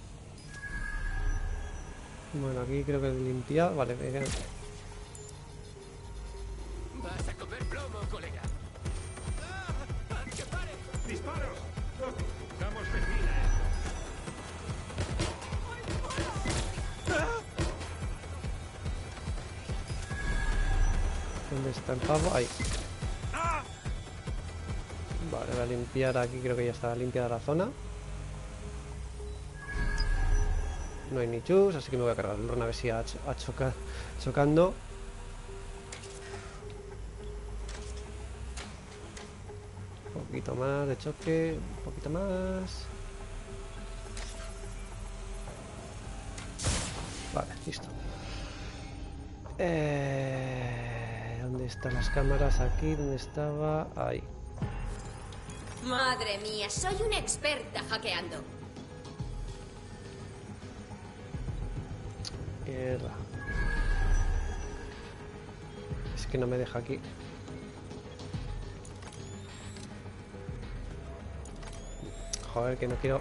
Bueno, aquí creo que he limpiado. Vale, venga. Vas a comer plomo, colega. ¡Que pare! ¡Disparos! ¡Vamos, Fermina! ¿Dónde está el pavo? Ahí. Vale, voy a limpiar aquí. Creo que ya está limpiada la zona. No hay ni chus, así que me voy a cargar el dron a ver si ha chocando. Un poquito más de choque, un poquito más. Vale, listo. ¿Dónde están las cámaras? Aquí, ¿dónde estaba? Ahí. Madre mía, soy una experta hackeando. Mierda. Es que no me deja aquí. Joder, que no quiero.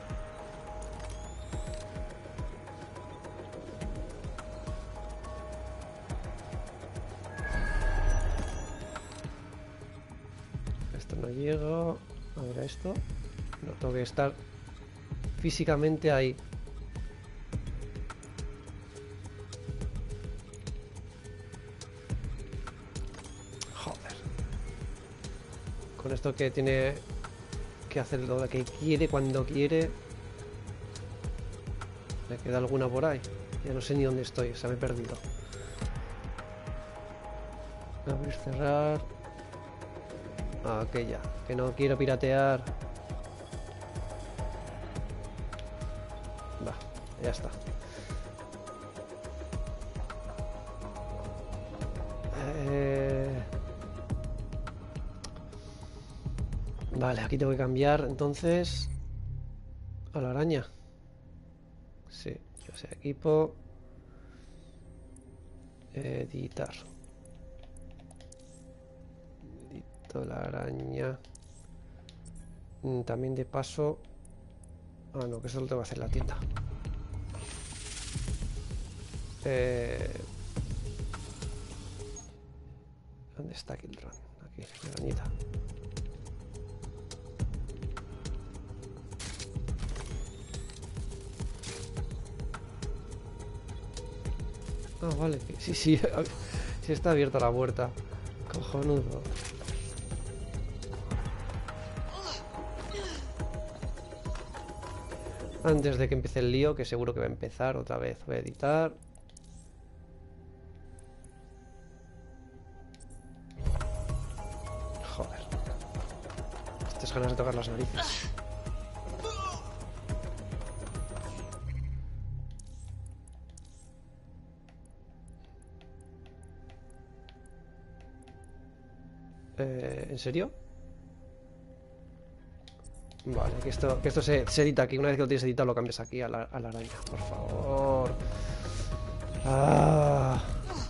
Esto no llego. A ver esto. No tengo que estar físicamente ahí. Con esto que tiene que hacer lo que quiere cuando quiere. Me queda alguna por ahí. Ya no sé ni dónde estoy, o sea, me he perdido. Abrir, cerrar. Ah, aquella, que no quiero piratear. Va, ya está. Vale, aquí tengo que cambiar entonces a la araña. Sí, yo sé, equipo. Editar. Edito la araña. También de paso. Ah, no, que eso lo tengo que hacer en la tienda. ¿Dónde está aquí el dron? Aquí, la arañita. Ah, vale, sí, sí, sí está abierta la puerta. Cojonudo. Antes de que empiece el lío, que seguro que va a empezar otra vez, voy a editar. Joder. Estas ganas de tocar las narices. ¿En serio? Vale, que esto se edita aquí. Una vez que lo tienes editado lo cambias aquí a la araña. Por favor. Ah.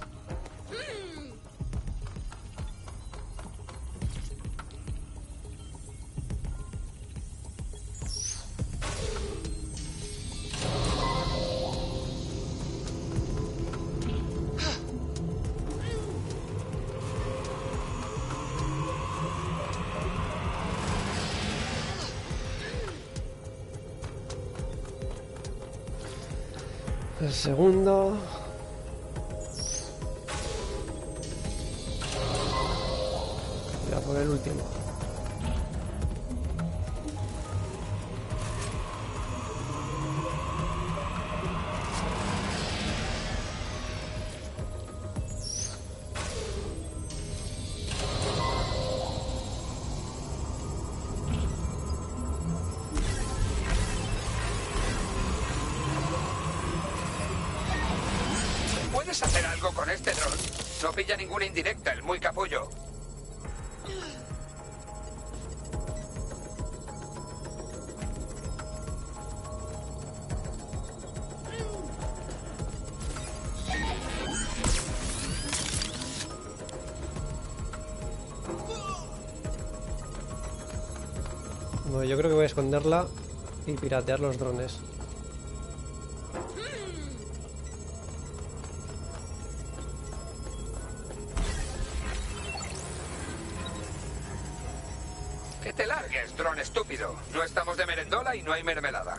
El segundo. Con el último. ¿Puedes hacer algo con este dron? No pilla ninguna indirecta, el muy capullo. Bueno, yo creo que voy a esconderla y piratear los drones. Que te largues, dron estúpido. No estamos de merendola y no hay mermelada.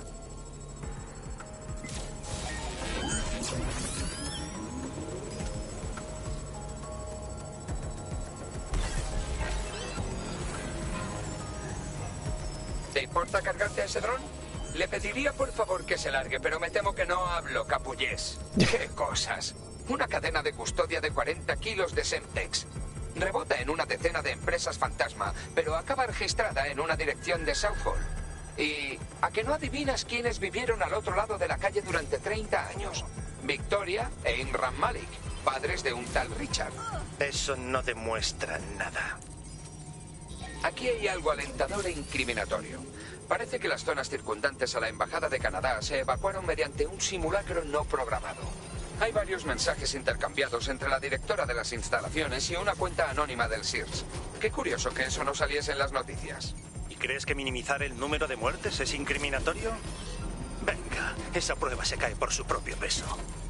¿Te importa cargarte a ese dron? Le pediría por favor que se largue, pero me temo que no hablo capullés. ¡Qué cosas! Una cadena de custodia de 40 kilos de Semtex. Rebota en una decena de empresas fantasma, pero acaba registrada en una dirección de Southall. ¿Y a que no adivinas quiénes vivieron al otro lado de la calle durante 30 años? Victoria e Imran Malik, padres de un tal Richard. Eso no demuestra nada. Aquí hay algo alentador e incriminatorio. Parece que las zonas circundantes a la Embajada de Canadá se evacuaron mediante un simulacro no programado. Hay varios mensajes intercambiados entre la directora de las instalaciones y una cuenta anónima del Sears. Qué curioso que eso no saliese en las noticias. ¿Y crees que minimizar el número de muertes es incriminatorio? Venga, esa prueba se cae por su propio peso.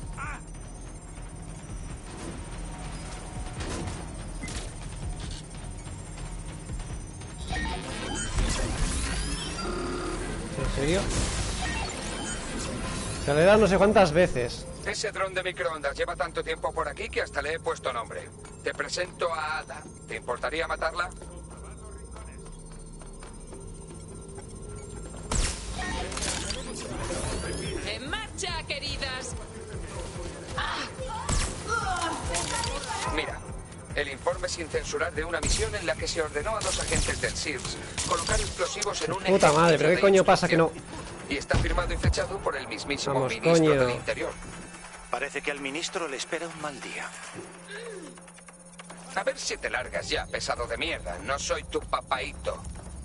¿En serio? Se le da no sé cuántas veces. Ese dron de microondas lleva tanto tiempo por aquí que hasta le he puesto nombre. Te presento a Ada. ¿Te importaría matarla? ¡En marcha, queridas! Mira, el informe sin censurar de una misión en la que se ordenó a 2 agentes del Sears colocar explosivos en un Puta madre, pero qué coño pasa que no. Y está firmado y fechado por el mismísimo Vamos, ministro coño. del Interior. Parece que al ministro le espera un mal día. A ver si te largas ya, pesado de mierda. No soy tu papaíto.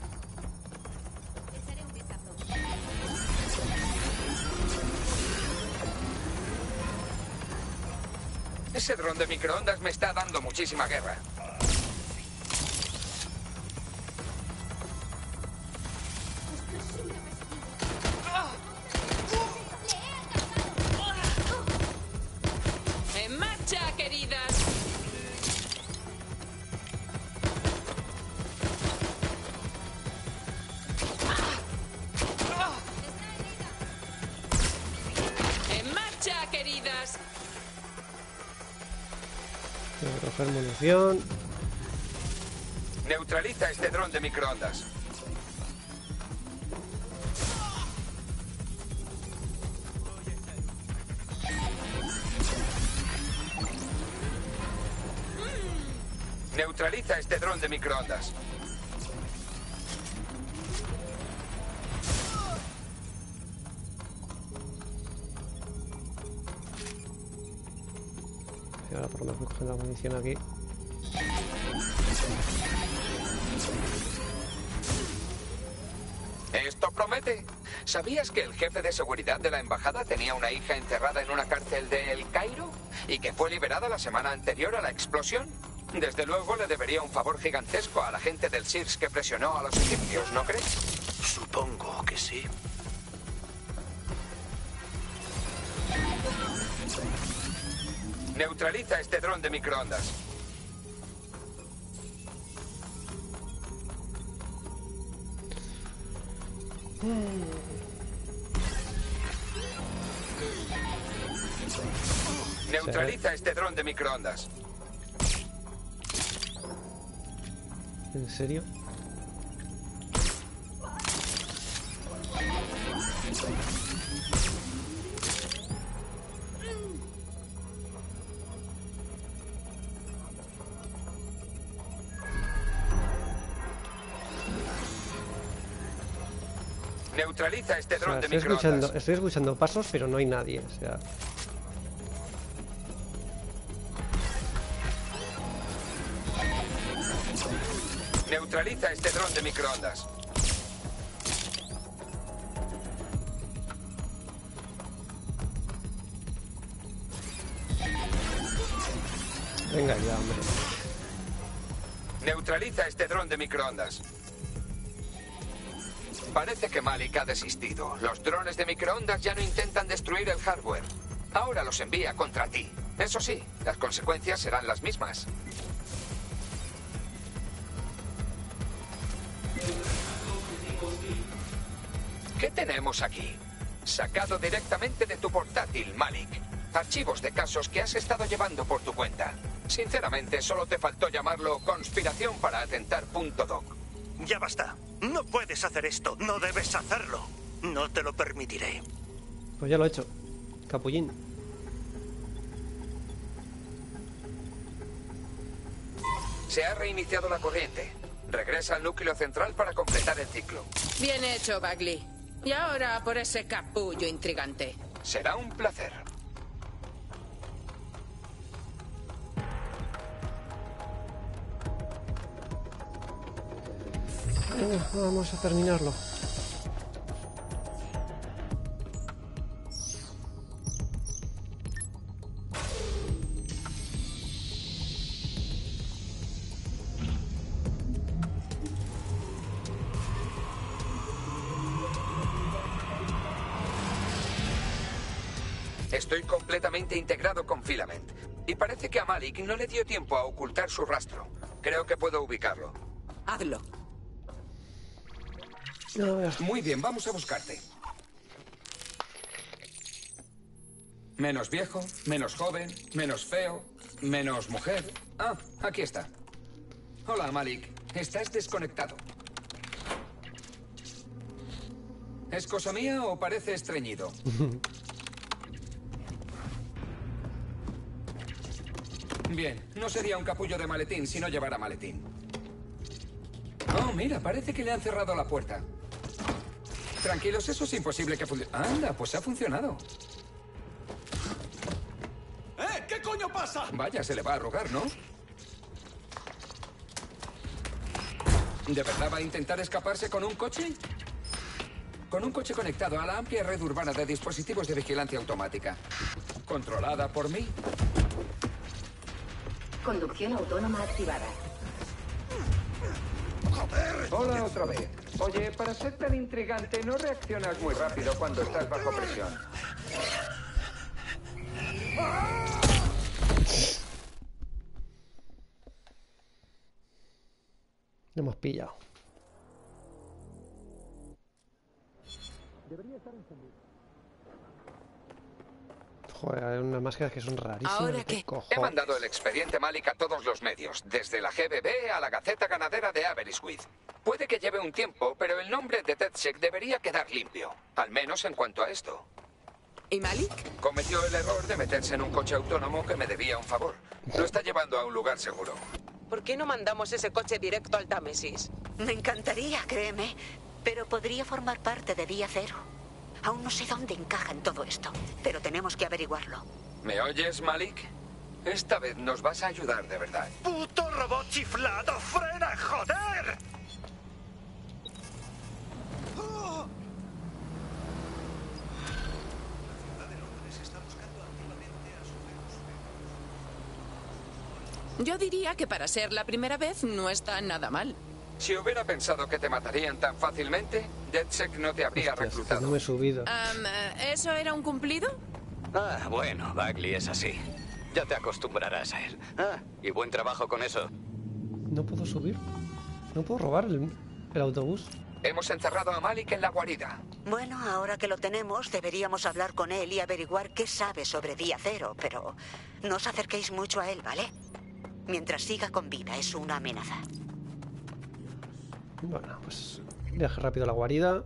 Ese dron de microondas me está dando muchísima guerra. ¡En marcha, queridas! ¡En marcha, queridas! Tengo que coger munición. Neutraliza este dron de microondas. Neutraliza este dron de microondas. Y ahora por lo menos coger la munición aquí. Esto promete. ¿Sabías que el jefe de seguridad de la embajada tenía una hija encerrada en una cárcel de El Cairo? ¿Y que fue liberada la semana anterior a la explosión? Desde luego le debería un favor gigantesco a la gente del Sears que presionó a los egipcios, ¿no crees? Supongo que sí. Neutraliza este dron de microondas. Neutraliza este dron de microondas. ¿En serio? Neutraliza este O sea, dron de estoy microondas. escuchando pasos, pero no hay nadie. O sea, Neutraliza este dron de microondas. venga ya, hombre. Neutraliza este dron de microondas. Parece que Malik ha desistido. Los drones de microondas ya no intentan destruir el hardware. Ahora los envía contra ti. Eso sí, las consecuencias serán las mismas. ¿Qué tenemos aquí? Sacado directamente de tu portátil, Malik. Archivos de casos que has estado llevando por tu cuenta. Sinceramente, solo te faltó llamarlo conspiración para atentar.doc. Ya basta. No puedes hacer esto. No debes hacerlo. No te lo permitiré. Pues ya lo he hecho. Capullín. Se ha reiniciado la corriente. Regresa al núcleo central para completar el ciclo. Bien hecho, Bagley. Y ahora por ese capullo intrigante. Será un placer. Venga, vamos a terminarlo. Estoy completamente integrado con Filament. Y parece que a Malik no le dio tiempo a ocultar su rastro. Creo que puedo ubicarlo. Hazlo. A ver. Muy bien, vamos a buscarte. Menos viejo, menos joven, menos feo, menos mujer. Ah, aquí está. Hola, Malik. Estás desconectado. ¿Es cosa mía o parece estreñido? Bien, no sería un capullo de maletín si no llevara maletín. Oh, mira, parece que le han cerrado la puerta. Tranquilos, eso es imposible que funcione. Anda, pues ha funcionado. ¿Qué coño pasa? Vaya, se le va a arrugar, ¿no? ¿De verdad va a intentar escaparse con un coche? Con un coche conectado a la amplia red urbana de dispositivos de vigilancia automática. ¿Controlada por mí? Conducción autónoma activada. ¡Joder! Hola otra vez. Oye, para ser tan intrigante, no reaccionas muy rápido cuando estás bajo presión. Lo hemos pillado. Joder, hay unas máscaras que son rarísimas. ¿Ahora qué? He mandado el expediente Malik a todos los medios, desde la GBB a la Gaceta Ganadera de Aberystwyth. Puede que lleve un tiempo, pero el nombre de DedSec debería quedar limpio, al menos en cuanto a esto. ¿Y Malik? Cometió el error de meterse en un coche autónomo que me debía un favor. Lo está llevando a un lugar seguro. ¿Por qué no mandamos ese coche directo al Támesis? Me encantaría, créeme, pero podría formar parte de Día Cero. Aún no sé dónde encaja en todo esto, pero tenemos que averiguarlo. ¿Me oyes, Malik? Esta vez nos vas a ayudar de verdad. ¡Puto robot chiflado! ¡Frena, joder! Yo diría que para ser la primera vez no está nada mal. Si hubiera pensado que te matarían tan fácilmente, DedSec no te habría reclutado. No me he subido. ¿Eso era un cumplido? Ah, bueno, Bagley es así. Ya te acostumbrarás a él. Ah, y buen trabajo con eso. No puedo subir. No puedo robar el autobús. Hemos encerrado a Malik en la guarida. Bueno, ahora que lo tenemos, deberíamos hablar con él y averiguar qué sabe sobre Día Cero, pero no os acerquéis mucho a él, ¿vale? Mientras siga con vida, es una amenaza. Bueno, pues viaje rápido a la guarida.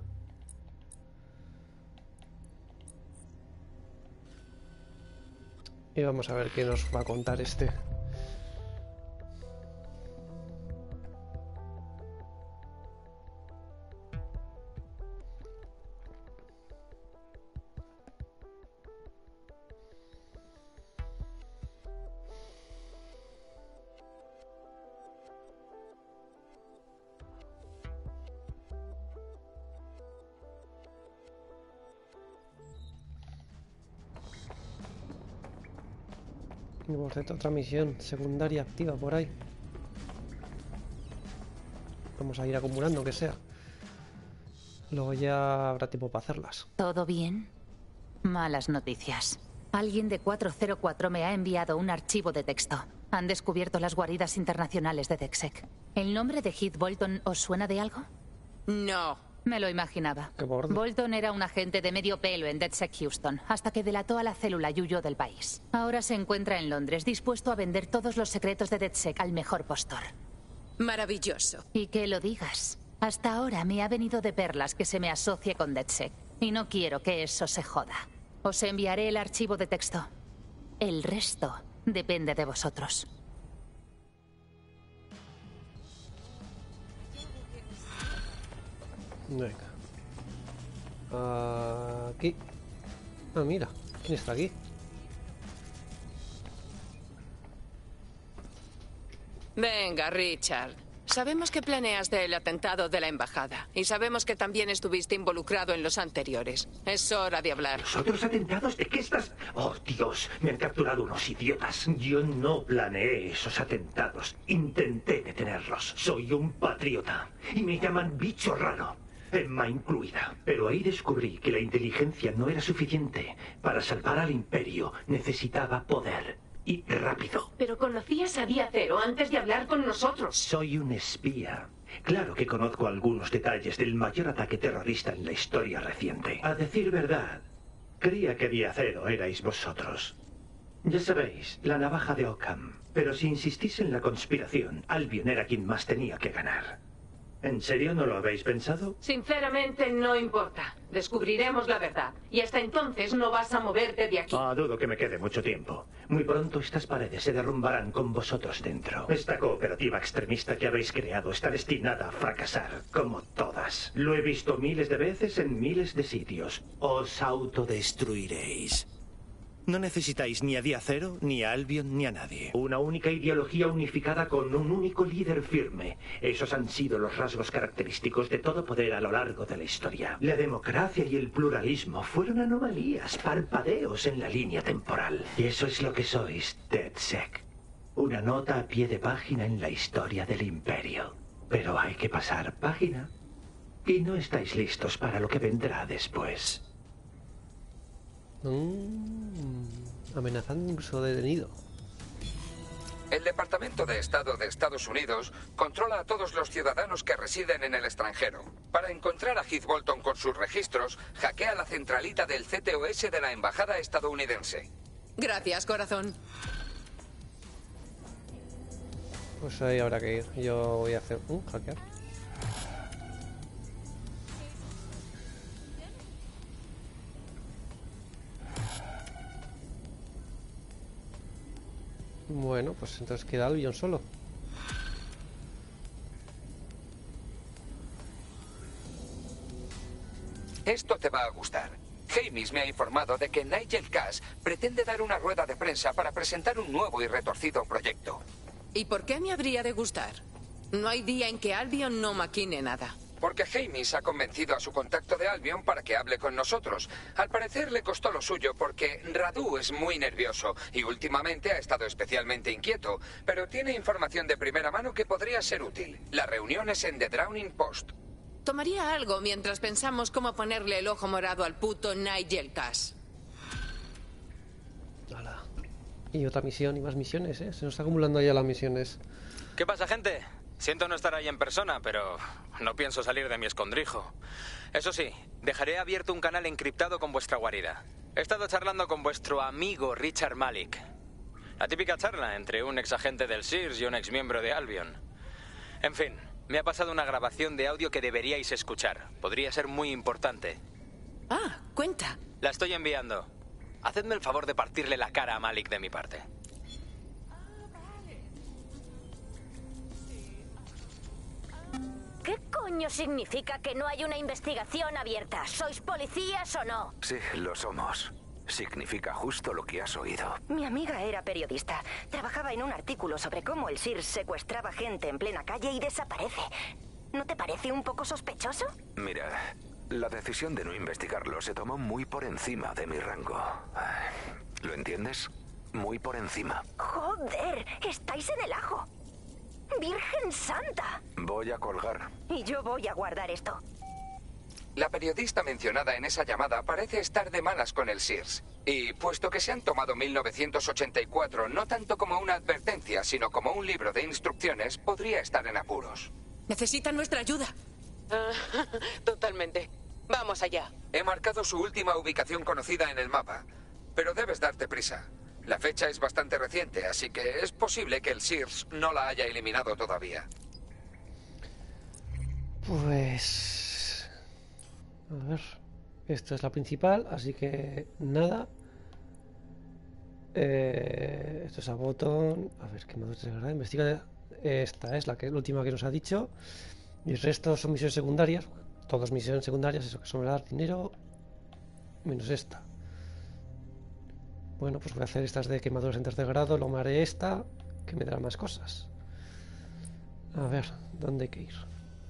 Y vamos a ver qué nos va a contar este. Y por cierto, otra misión secundaria activa por ahí. Vamos a ir acumulando, que sea. Luego ya habrá tiempo para hacerlas. ¿Todo bien? Malas noticias. Alguien de 404 me ha enviado un archivo de texto. Han descubierto las guaridas internacionales de DedSec. ¿El nombre de Heath Bolton os suena de algo? No. Me lo imaginaba. Qué borde. Bolton era un agente de medio pelo en DedSec Houston, hasta que delató a la célula y huyó del país. Ahora se encuentra en Londres, dispuesto a vender todos los secretos de DedSec al mejor postor. Maravilloso. Y que lo digas. Hasta ahora me ha venido de perlas que se me asocie con DedSec, y no quiero que eso se joda. Os enviaré el archivo de texto. El resto depende de vosotros. Venga. Aquí. Ah, mira. ¿Quién está aquí? Venga, Richard. Sabemos que planeaste el atentado de la embajada y sabemos que también estuviste involucrado en los anteriores. Es hora de hablar. ¿Los otros atentados? ¿De qué estás? Oh, Dios, me han capturado unos idiotas. Yo no planeé esos atentados. Intenté detenerlos. Soy un patriota y me llaman bicho raro. Emma incluida. Pero ahí descubrí que la inteligencia no era suficiente. Para salvar al imperio necesitaba poder. Y rápido. Pero conocías a Día Cero antes de hablar con nosotros. Soy un espía. Claro que conozco algunos detalles del mayor ataque terrorista en la historia reciente. A decir verdad, creía que Día Cero erais vosotros. Ya sabéis, la navaja de Occam. Pero si insistís en la conspiración, Albion era quien más tenía que ganar. ¿En serio no lo habéis pensado? Sinceramente, no importa. Descubriremos la verdad. Y hasta entonces no vas a moverte de aquí. Dudo que me quede mucho tiempo. Muy pronto estas paredes se derrumbarán con vosotros dentro. Esta cooperativa extremista que habéis creado está destinada a fracasar, como todas. Lo he visto miles de veces en miles de sitios. Os autodestruiréis. No necesitáis ni a Día Cero, ni a Albion, ni a nadie. Una única ideología unificada con un único líder firme. Esos han sido los rasgos característicos de todo poder a lo largo de la historia. La democracia y el pluralismo fueron anomalías, parpadeos en la línea temporal. Y eso es lo que sois, DedSec. Una nota a pie de página en la historia del imperio. Pero hay que pasar página. Y no estáis listos para lo que vendrá después. Amenazando incluso detenido. El Departamento de Estado de Estados Unidos controla a todos los ciudadanos que residen en el extranjero. Para encontrar a Heath Bolton con sus registros, hackea la centralita del CTOS de la Embajada estadounidense. Gracias, corazón. Pues ahí habrá que ir. Yo voy a hacer un hackear. Bueno, pues entonces queda Albion solo. Esto te va a gustar. Hamish me ha informado de que Nigel Cass pretende dar una rueda de prensa para presentar un nuevo y retorcido proyecto. ¿Y por qué me habría de gustar? No hay día en que Albion no maquine nada. Porque Hamish ha convencido a su contacto de Albion para que hable con nosotros. Al parecer le costó lo suyo porque Radu es muy nervioso y últimamente ha estado especialmente inquieto, pero tiene información de primera mano que podría ser útil. La reunión es en The Drowning Post. Tomaría algo mientras pensamos cómo ponerle el ojo morado al puto Nigel Cass. Hola. Y otra misión y más misiones, ¿eh? Se nos está acumulando ya las misiones. ¿Qué pasa, gente? Siento no estar ahí en persona, pero no pienso salir de mi escondrijo. Eso sí, dejaré abierto un canal encriptado con vuestra guarida. He estado charlando con vuestro amigo Richard Malik. La típica charla entre un exagente del SEARS y un exmiembro de Albion. En fin, Me ha pasado una grabación de audio que deberíais escuchar. Podría ser muy importante. Ah, cuenta. La estoy enviando. Hacedme el favor de partirle la cara a Malik de mi parte. ¿Qué coño significa que no hay una investigación abierta? ¿Sois policías o no? Sí, lo somos. Significa justo lo que has oído. Mi amiga era periodista. Trabajaba en un artículo sobre cómo el SIRS secuestraba gente en plena calle y desaparece. ¿No te parece un poco sospechoso? Mira, la decisión de no investigarlo se tomó muy por encima de mi rango. ¿Lo entiendes? Muy por encima. ¡Joder! ¡Estáis en el ajo! ¡Virgen Santa! Voy a colgar. Y yo voy a guardar esto. La periodista mencionada en esa llamada parece estar de malas con el SIRS. Y puesto que se han tomado 1984 no tanto como una advertencia, sino como un libro de instrucciones, podría estar en apuros. Necesitan nuestra ayuda. Totalmente. Vamos allá. He marcado su última ubicación conocida en el mapa, pero debes darte prisa. La fecha es bastante reciente, así que es posible que el SIRS no la haya eliminado todavía. Pues... a ver... Esta es la principal, así que nada. Esto es a botón. A ver, ¿qué modo de verdad? Investiga. Esta es la última que nos ha dicho. Y el resto son misiones secundarias. Todas misiones secundarias, eso que son dar dinero. Menos esta. Bueno, pues voy a hacer estas de quemaduras en tercer grado. Luego me haré esta, que me dará más cosas. A ver, ¿dónde hay que ir?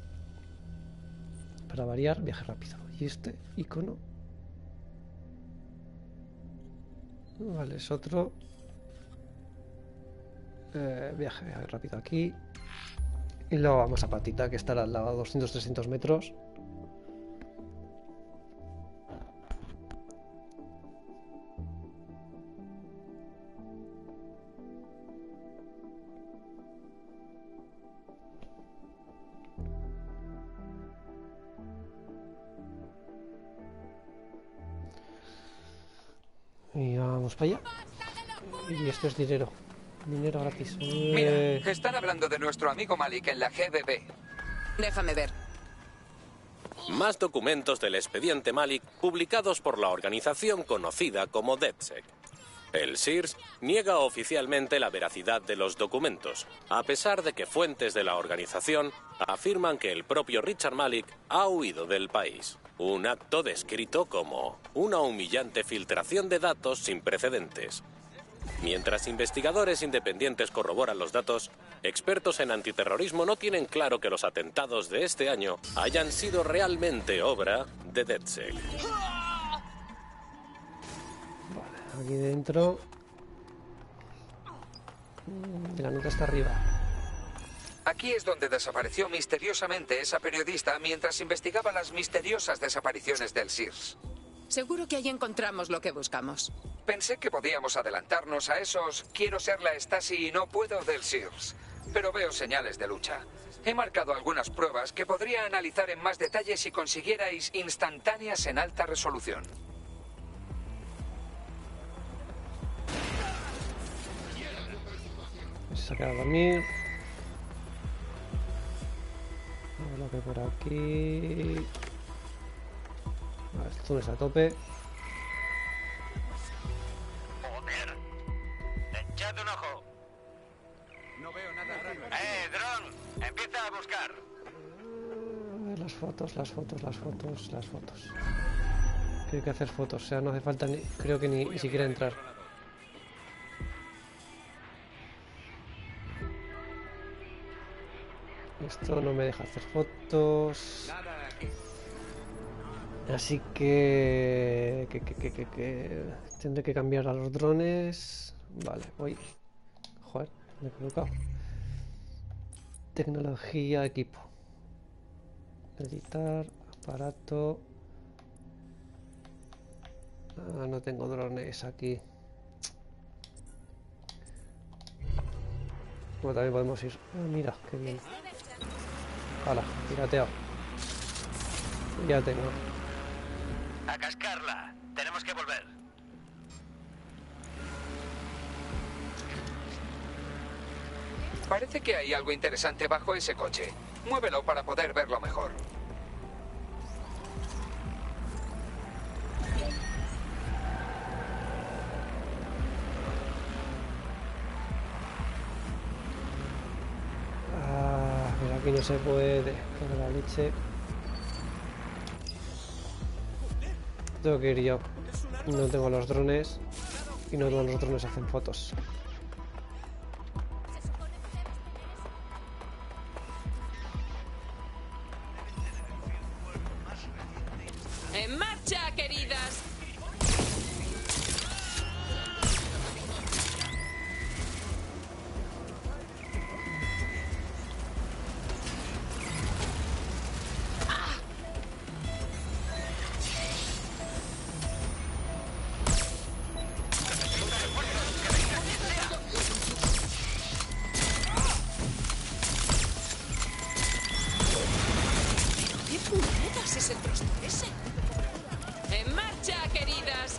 Para variar, viaje rápido. Y este icono. Vale, es otro. Viaje rápido aquí. Y luego vamos a Patita, que estará al lado a 200-300 metros. Y vamos para allá. Y esto es dinero. Dinero gratis. Mira, están hablando de nuestro amigo Malik en la GBB. Déjame ver. Más documentos del expediente Malik publicados por la organización conocida como DedSec. El SIRS niega oficialmente la veracidad de los documentos, a pesar de que fuentes de la organización afirman que el propio Richard Malik ha huido del país. Un acto descrito como una humillante filtración de datos sin precedentes. Mientras investigadores independientes corroboran los datos, expertos en antiterrorismo no tienen claro que los atentados de este año hayan sido realmente obra de DedSec. Vale, aquí dentro. La nota está arriba. Aquí es donde desapareció misteriosamente esa periodista mientras investigaba las misteriosas desapariciones del SIRS. Seguro que ahí encontramos lo que buscamos. Pensé que podíamos adelantarnos a esos quiero ser la Stasi y no puedo del SIRS, pero veo señales de lucha. He marcado algunas pruebas que podría analizar en más detalle si consiguierais instantáneas en alta resolución. Se ha quedado a dormir. A ver lo que hay por aquí. Vale, esto está a tope. Joder. Echad un ojo. No veo nada raro. Dron, empieza a buscar. A ver las fotos. Que hay que hacer fotos, o sea, no hace falta ni, creo que ni siquiera entrar. Esto no me deja hacer fotos. Así que tendré que cambiar a los drones. Vale, voy. Joder, me he equivocado. Tecnología, equipo. Editar, aparato. Ah, no tengo drones aquí. Bueno, también podemos ir. Ah, mira, qué bien. Hala, pirateado. Ya tengo. A cascarla. Tenemos que volver. Parece que hay algo interesante bajo ese coche. Muévelo para poder verlo mejor. Mira, aquí no se puede. Con la leche. Tengo que ir yo. No tengo los drones. Y no todos los drones hacen fotos. ¡En marcha, queridas! ¿Qué puñetas es el trozo ese? ¡En marcha, queridas!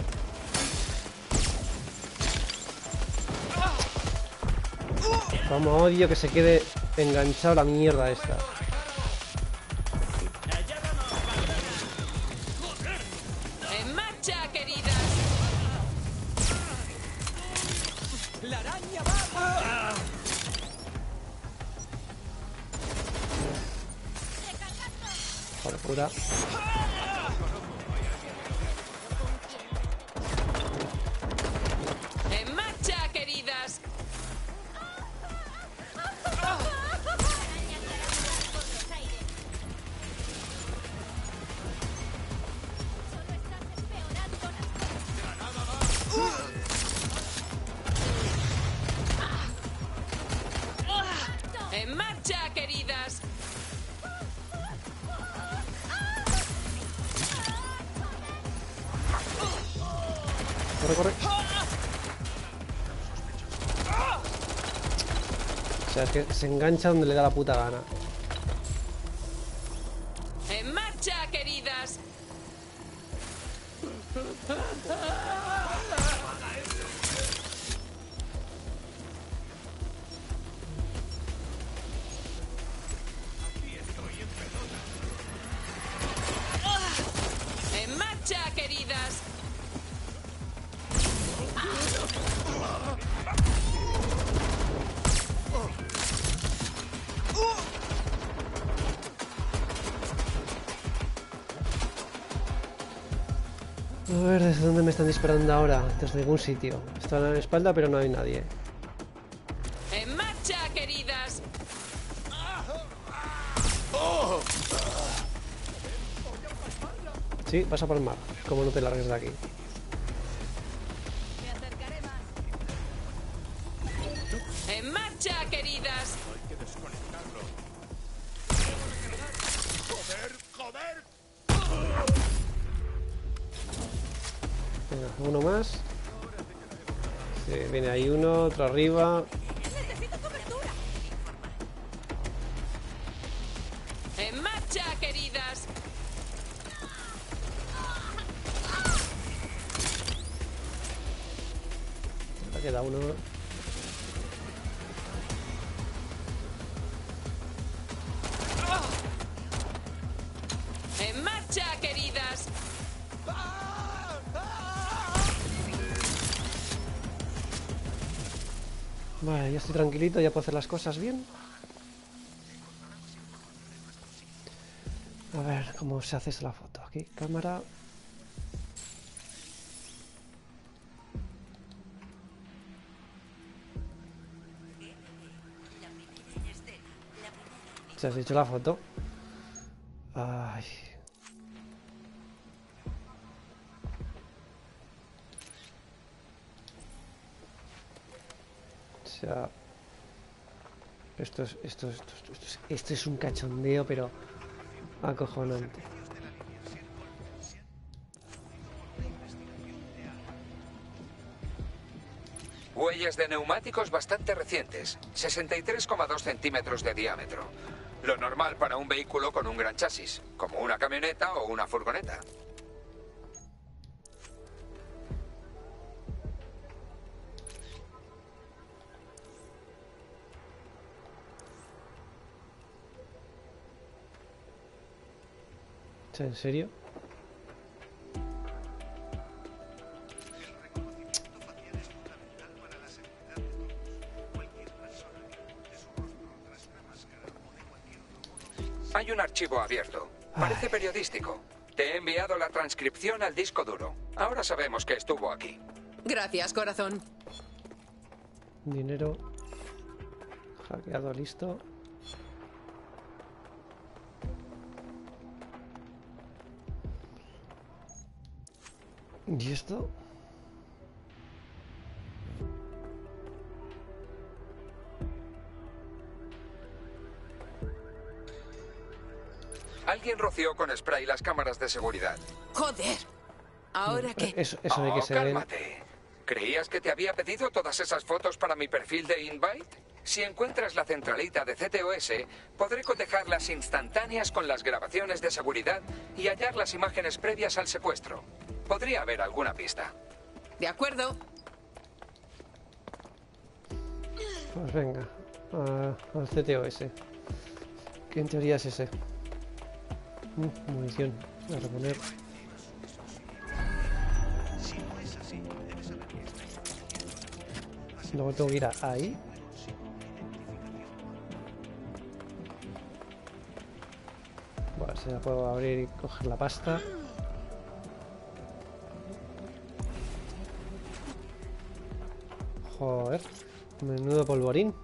Como odio que se quede enganchado la mierda esta. ¡En marcha, queridas! ¡La araña va! Por pura. ¡En marcha, queridas! ¡En marcha, queridas! Corre, corre. O sea, es que se engancha donde le da la puta gana. ¡En marcha, queridas! ¡En marcha, queridas! A ver, ¿desde dónde me están disparando ahora? Desde ningún sitio. Están a la espalda, pero no hay nadie. ¡En marcha, queridas! Sí, vas a palmar. Como no te largues de aquí. ¡En marcha, queridas! Hay que desconectarlo. ¡Joder, joder! Venga, uno más. Sí, viene ahí uno, otro arriba. ¡En marcha, queridas! Ya queda uno. ¡En marcha, queridas! Vale, ya estoy tranquilito, ya puedo hacer las cosas bien. A ver, ¿cómo se hace esta la foto? Aquí, cámara. ¿Se has hecho la foto? Ay. O sea, esto es un cachondeo, pero acojonante. Huellas de neumáticos bastante recientes, 63,2 centímetros de diámetro. Lo normal para un vehículo con un gran chasis, como una camioneta o una furgoneta. ¿En serio? Hay un archivo abierto. Parece periodístico. Te he enviado la transcripción al disco duro. Ahora sabemos que estuvo aquí. Gracias, corazón. Dinero. Hackeado, listo. ¿Y esto? Alguien roció con spray las cámaras de seguridad. Joder. ¿Ahora qué? Eso de que se ven. Cálmate. ¿Creías que te había pedido todas esas fotos para mi perfil de Invite? Si encuentras la centralita de CTOS, podré cotejar las instantáneas con las grabaciones de seguridad y hallar las imágenes previas al secuestro. Podría haber alguna pista. De acuerdo. Pues venga, al CTOS. Que en teoría es ese. Munición. Voy a reponer. Luego tengo que ir ahí. Bueno, se la puedo abrir y coger la pasta. Joder, menudo polvorín.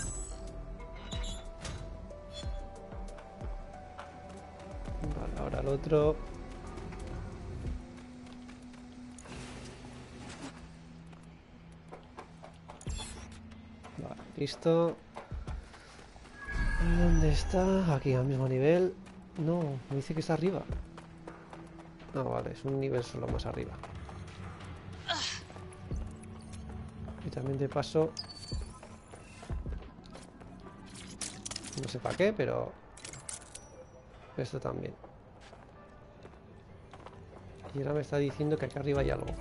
Vale, ahora el otro. Vale, listo. ¿Dónde está? Aquí al mismo nivel. No, me dice que está arriba. No, vale, es un nivel solo más arriba. Y también de paso, no sé para qué, pero esto también. Y ahora me está diciendo que aquí arriba hay algo.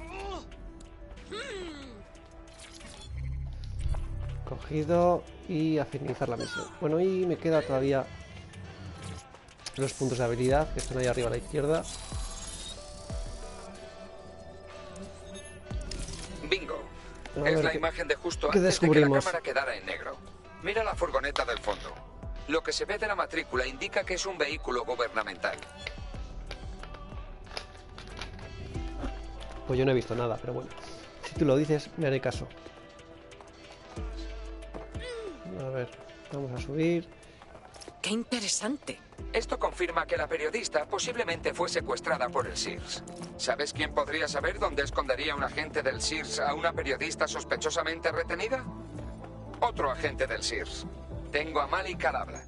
Cogido y a finalizar la misión. Bueno, y me queda todavía los puntos de habilidad que están ahí arriba a la izquierda. Bingo. A Es ver la qué- imagen de justo ¿qué antes de que la descubrimos? cámara quedara en negro. Mira la furgoneta del fondo. Lo que se ve de la matrícula indica que es un vehículo gubernamental. Pues yo no he visto nada, pero bueno. Si tú lo dices, me haré caso. A ver, vamos a subir. ¡Qué interesante! Esto confirma que la periodista posiblemente fue secuestrada por el SIRS. ¿Sabes quién podría saber dónde escondería un agente del SIRS a una periodista sospechosamente retenida? Otro agente del SIRS. Tengo a Malik al habla.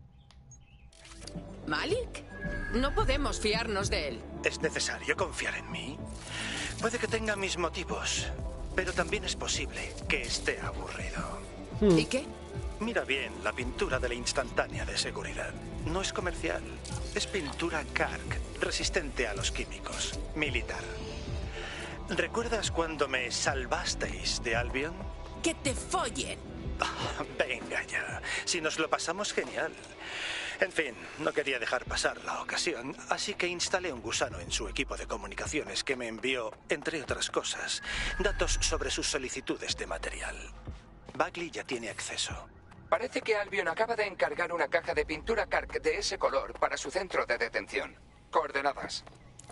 ¿Malik? No podemos fiarnos de él. ¿Es necesario confiar en mí? Puede que tenga mis motivos, pero también es posible que esté aburrido. ¿Y qué? Mira bien la pintura de la instantánea de seguridad. No es comercial, es pintura Kark, resistente a los químicos, militar. ¿Recuerdas cuando me salvasteis de Albion? ¡Que te follen! Venga ya, si nos lo pasamos genial. En fin, no quería dejar pasar la ocasión, así que instalé un gusano en su equipo de comunicaciones que me envió, entre otras cosas, datos sobre sus solicitudes de material. Bagley ya tiene acceso. Parece que Albion acaba de encargar una caja de pintura Kark de ese color para su centro de detención. Coordenadas.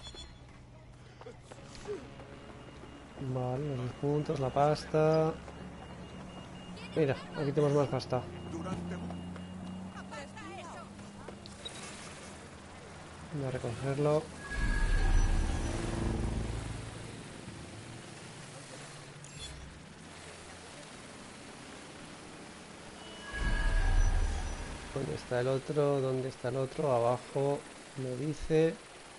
Vale, los puntos, la pasta. Mira, aquí tenemos más pasta. Voy a recogerlo. ¿Dónde está el otro? ¿Dónde está el otro? Abajo me dice.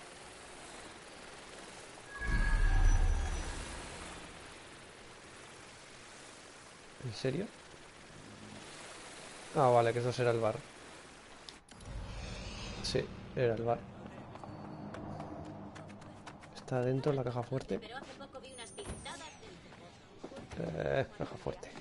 ¿En serio? Ah, vale, que eso será el bar. Sí, era el bar. Está dentro la caja fuerte. Caja fuerte.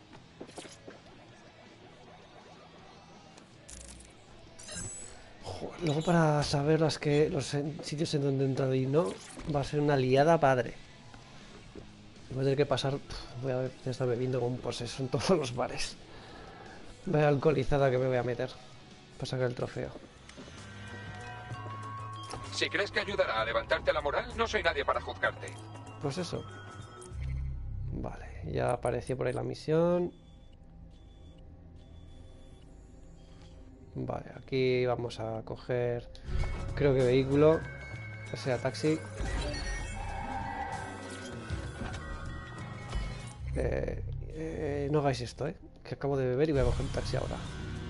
Joder. Luego para saber los sitios en donde he entrado y no, va a ser una liada padre. Voy a tener que pasar... Voy a estar bebiendo con un poseso en todos los bares. Vaya alcoholizada que me voy a meter para sacar el trofeo. Si crees que ayudará a levantarte la moral, no soy nadie para juzgarte. Pues eso. Vale, ya apareció por ahí la misión. Vale, aquí vamos a coger, creo que vehículo, o sea, taxi. No hagáis esto, que acabo de beber y voy a coger un taxi ahora.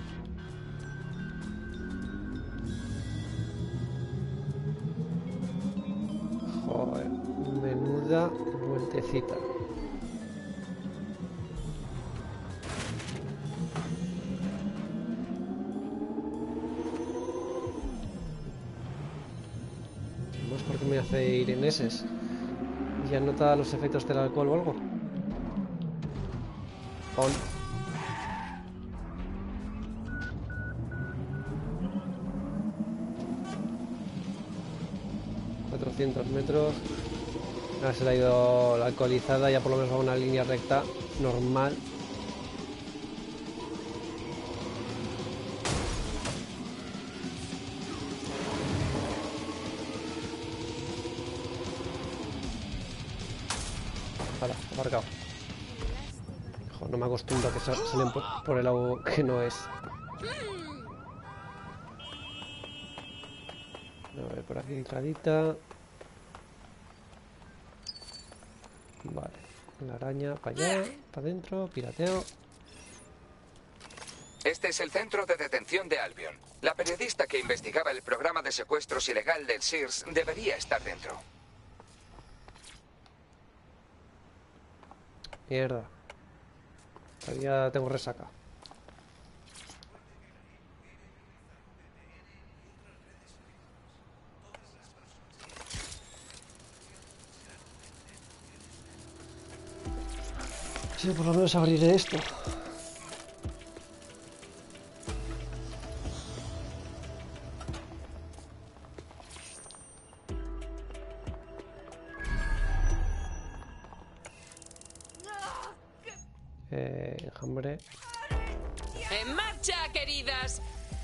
Joder, menuda vueltecita. ¿Por qué me hace ir en eses? ¿Ya nota los efectos del alcohol o algo? On. ...400 metros... Ahora se le ha ido la alcoholizada, ya por lo menos va a una línea recta normal. Vale, aparcado. Joder, no me acostumbro a que salen por el lado que no es. A ver, por aquí entradita. Vale, la araña para allá, para adentro, pirateo. Este es el centro de detención de Albion. La periodista que investigaba el programa de secuestros ilegal del Sears debería estar dentro. Mierda. Todavía tengo resaca. Sí, por lo menos abriré esto. Enjambre. ¡En marcha, queridas!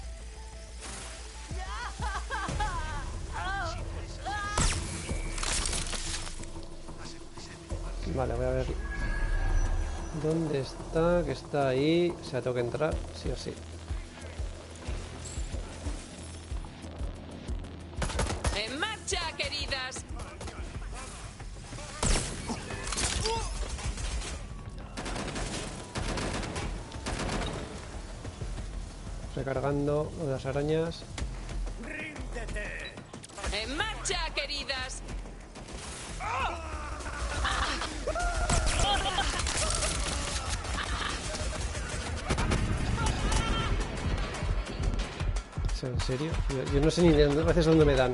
Vale, voy a ver dónde está, que está ahí. O sea, tengo que entrar, sí o sí. ¡En marcha, queridas! Recargando lo de las arañas. ¡En marcha, queridas! ¿En serio? Yo no sé ni a veces dónde me dan.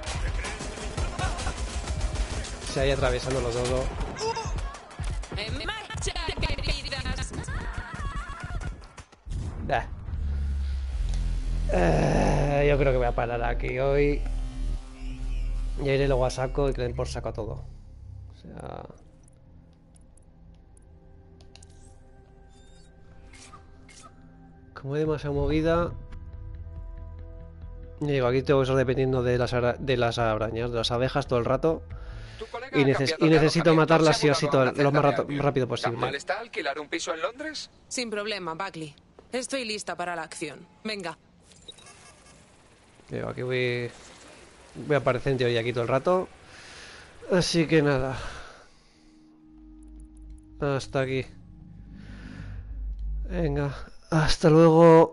Se ahí atravesándolo todo. ¡En marcha, queridas! Yo creo que voy a parar aquí hoy. Y iré luego a saco y que den por saco a todo. O sea... Como hay demasiada movida... Y digo, aquí tengo que estar dependiendo de las arañas, de las abejas todo el rato. Y necesito matarlas sí o sí lo más rápido posible. ¿Tan mal está alquilar un piso en Londres? Sin problema, Bagley. Estoy lista para la acción. Venga. Digo, aquí voy a aparecer en teoría aquí todo el rato. Así que nada. Hasta aquí. Venga, hasta luego.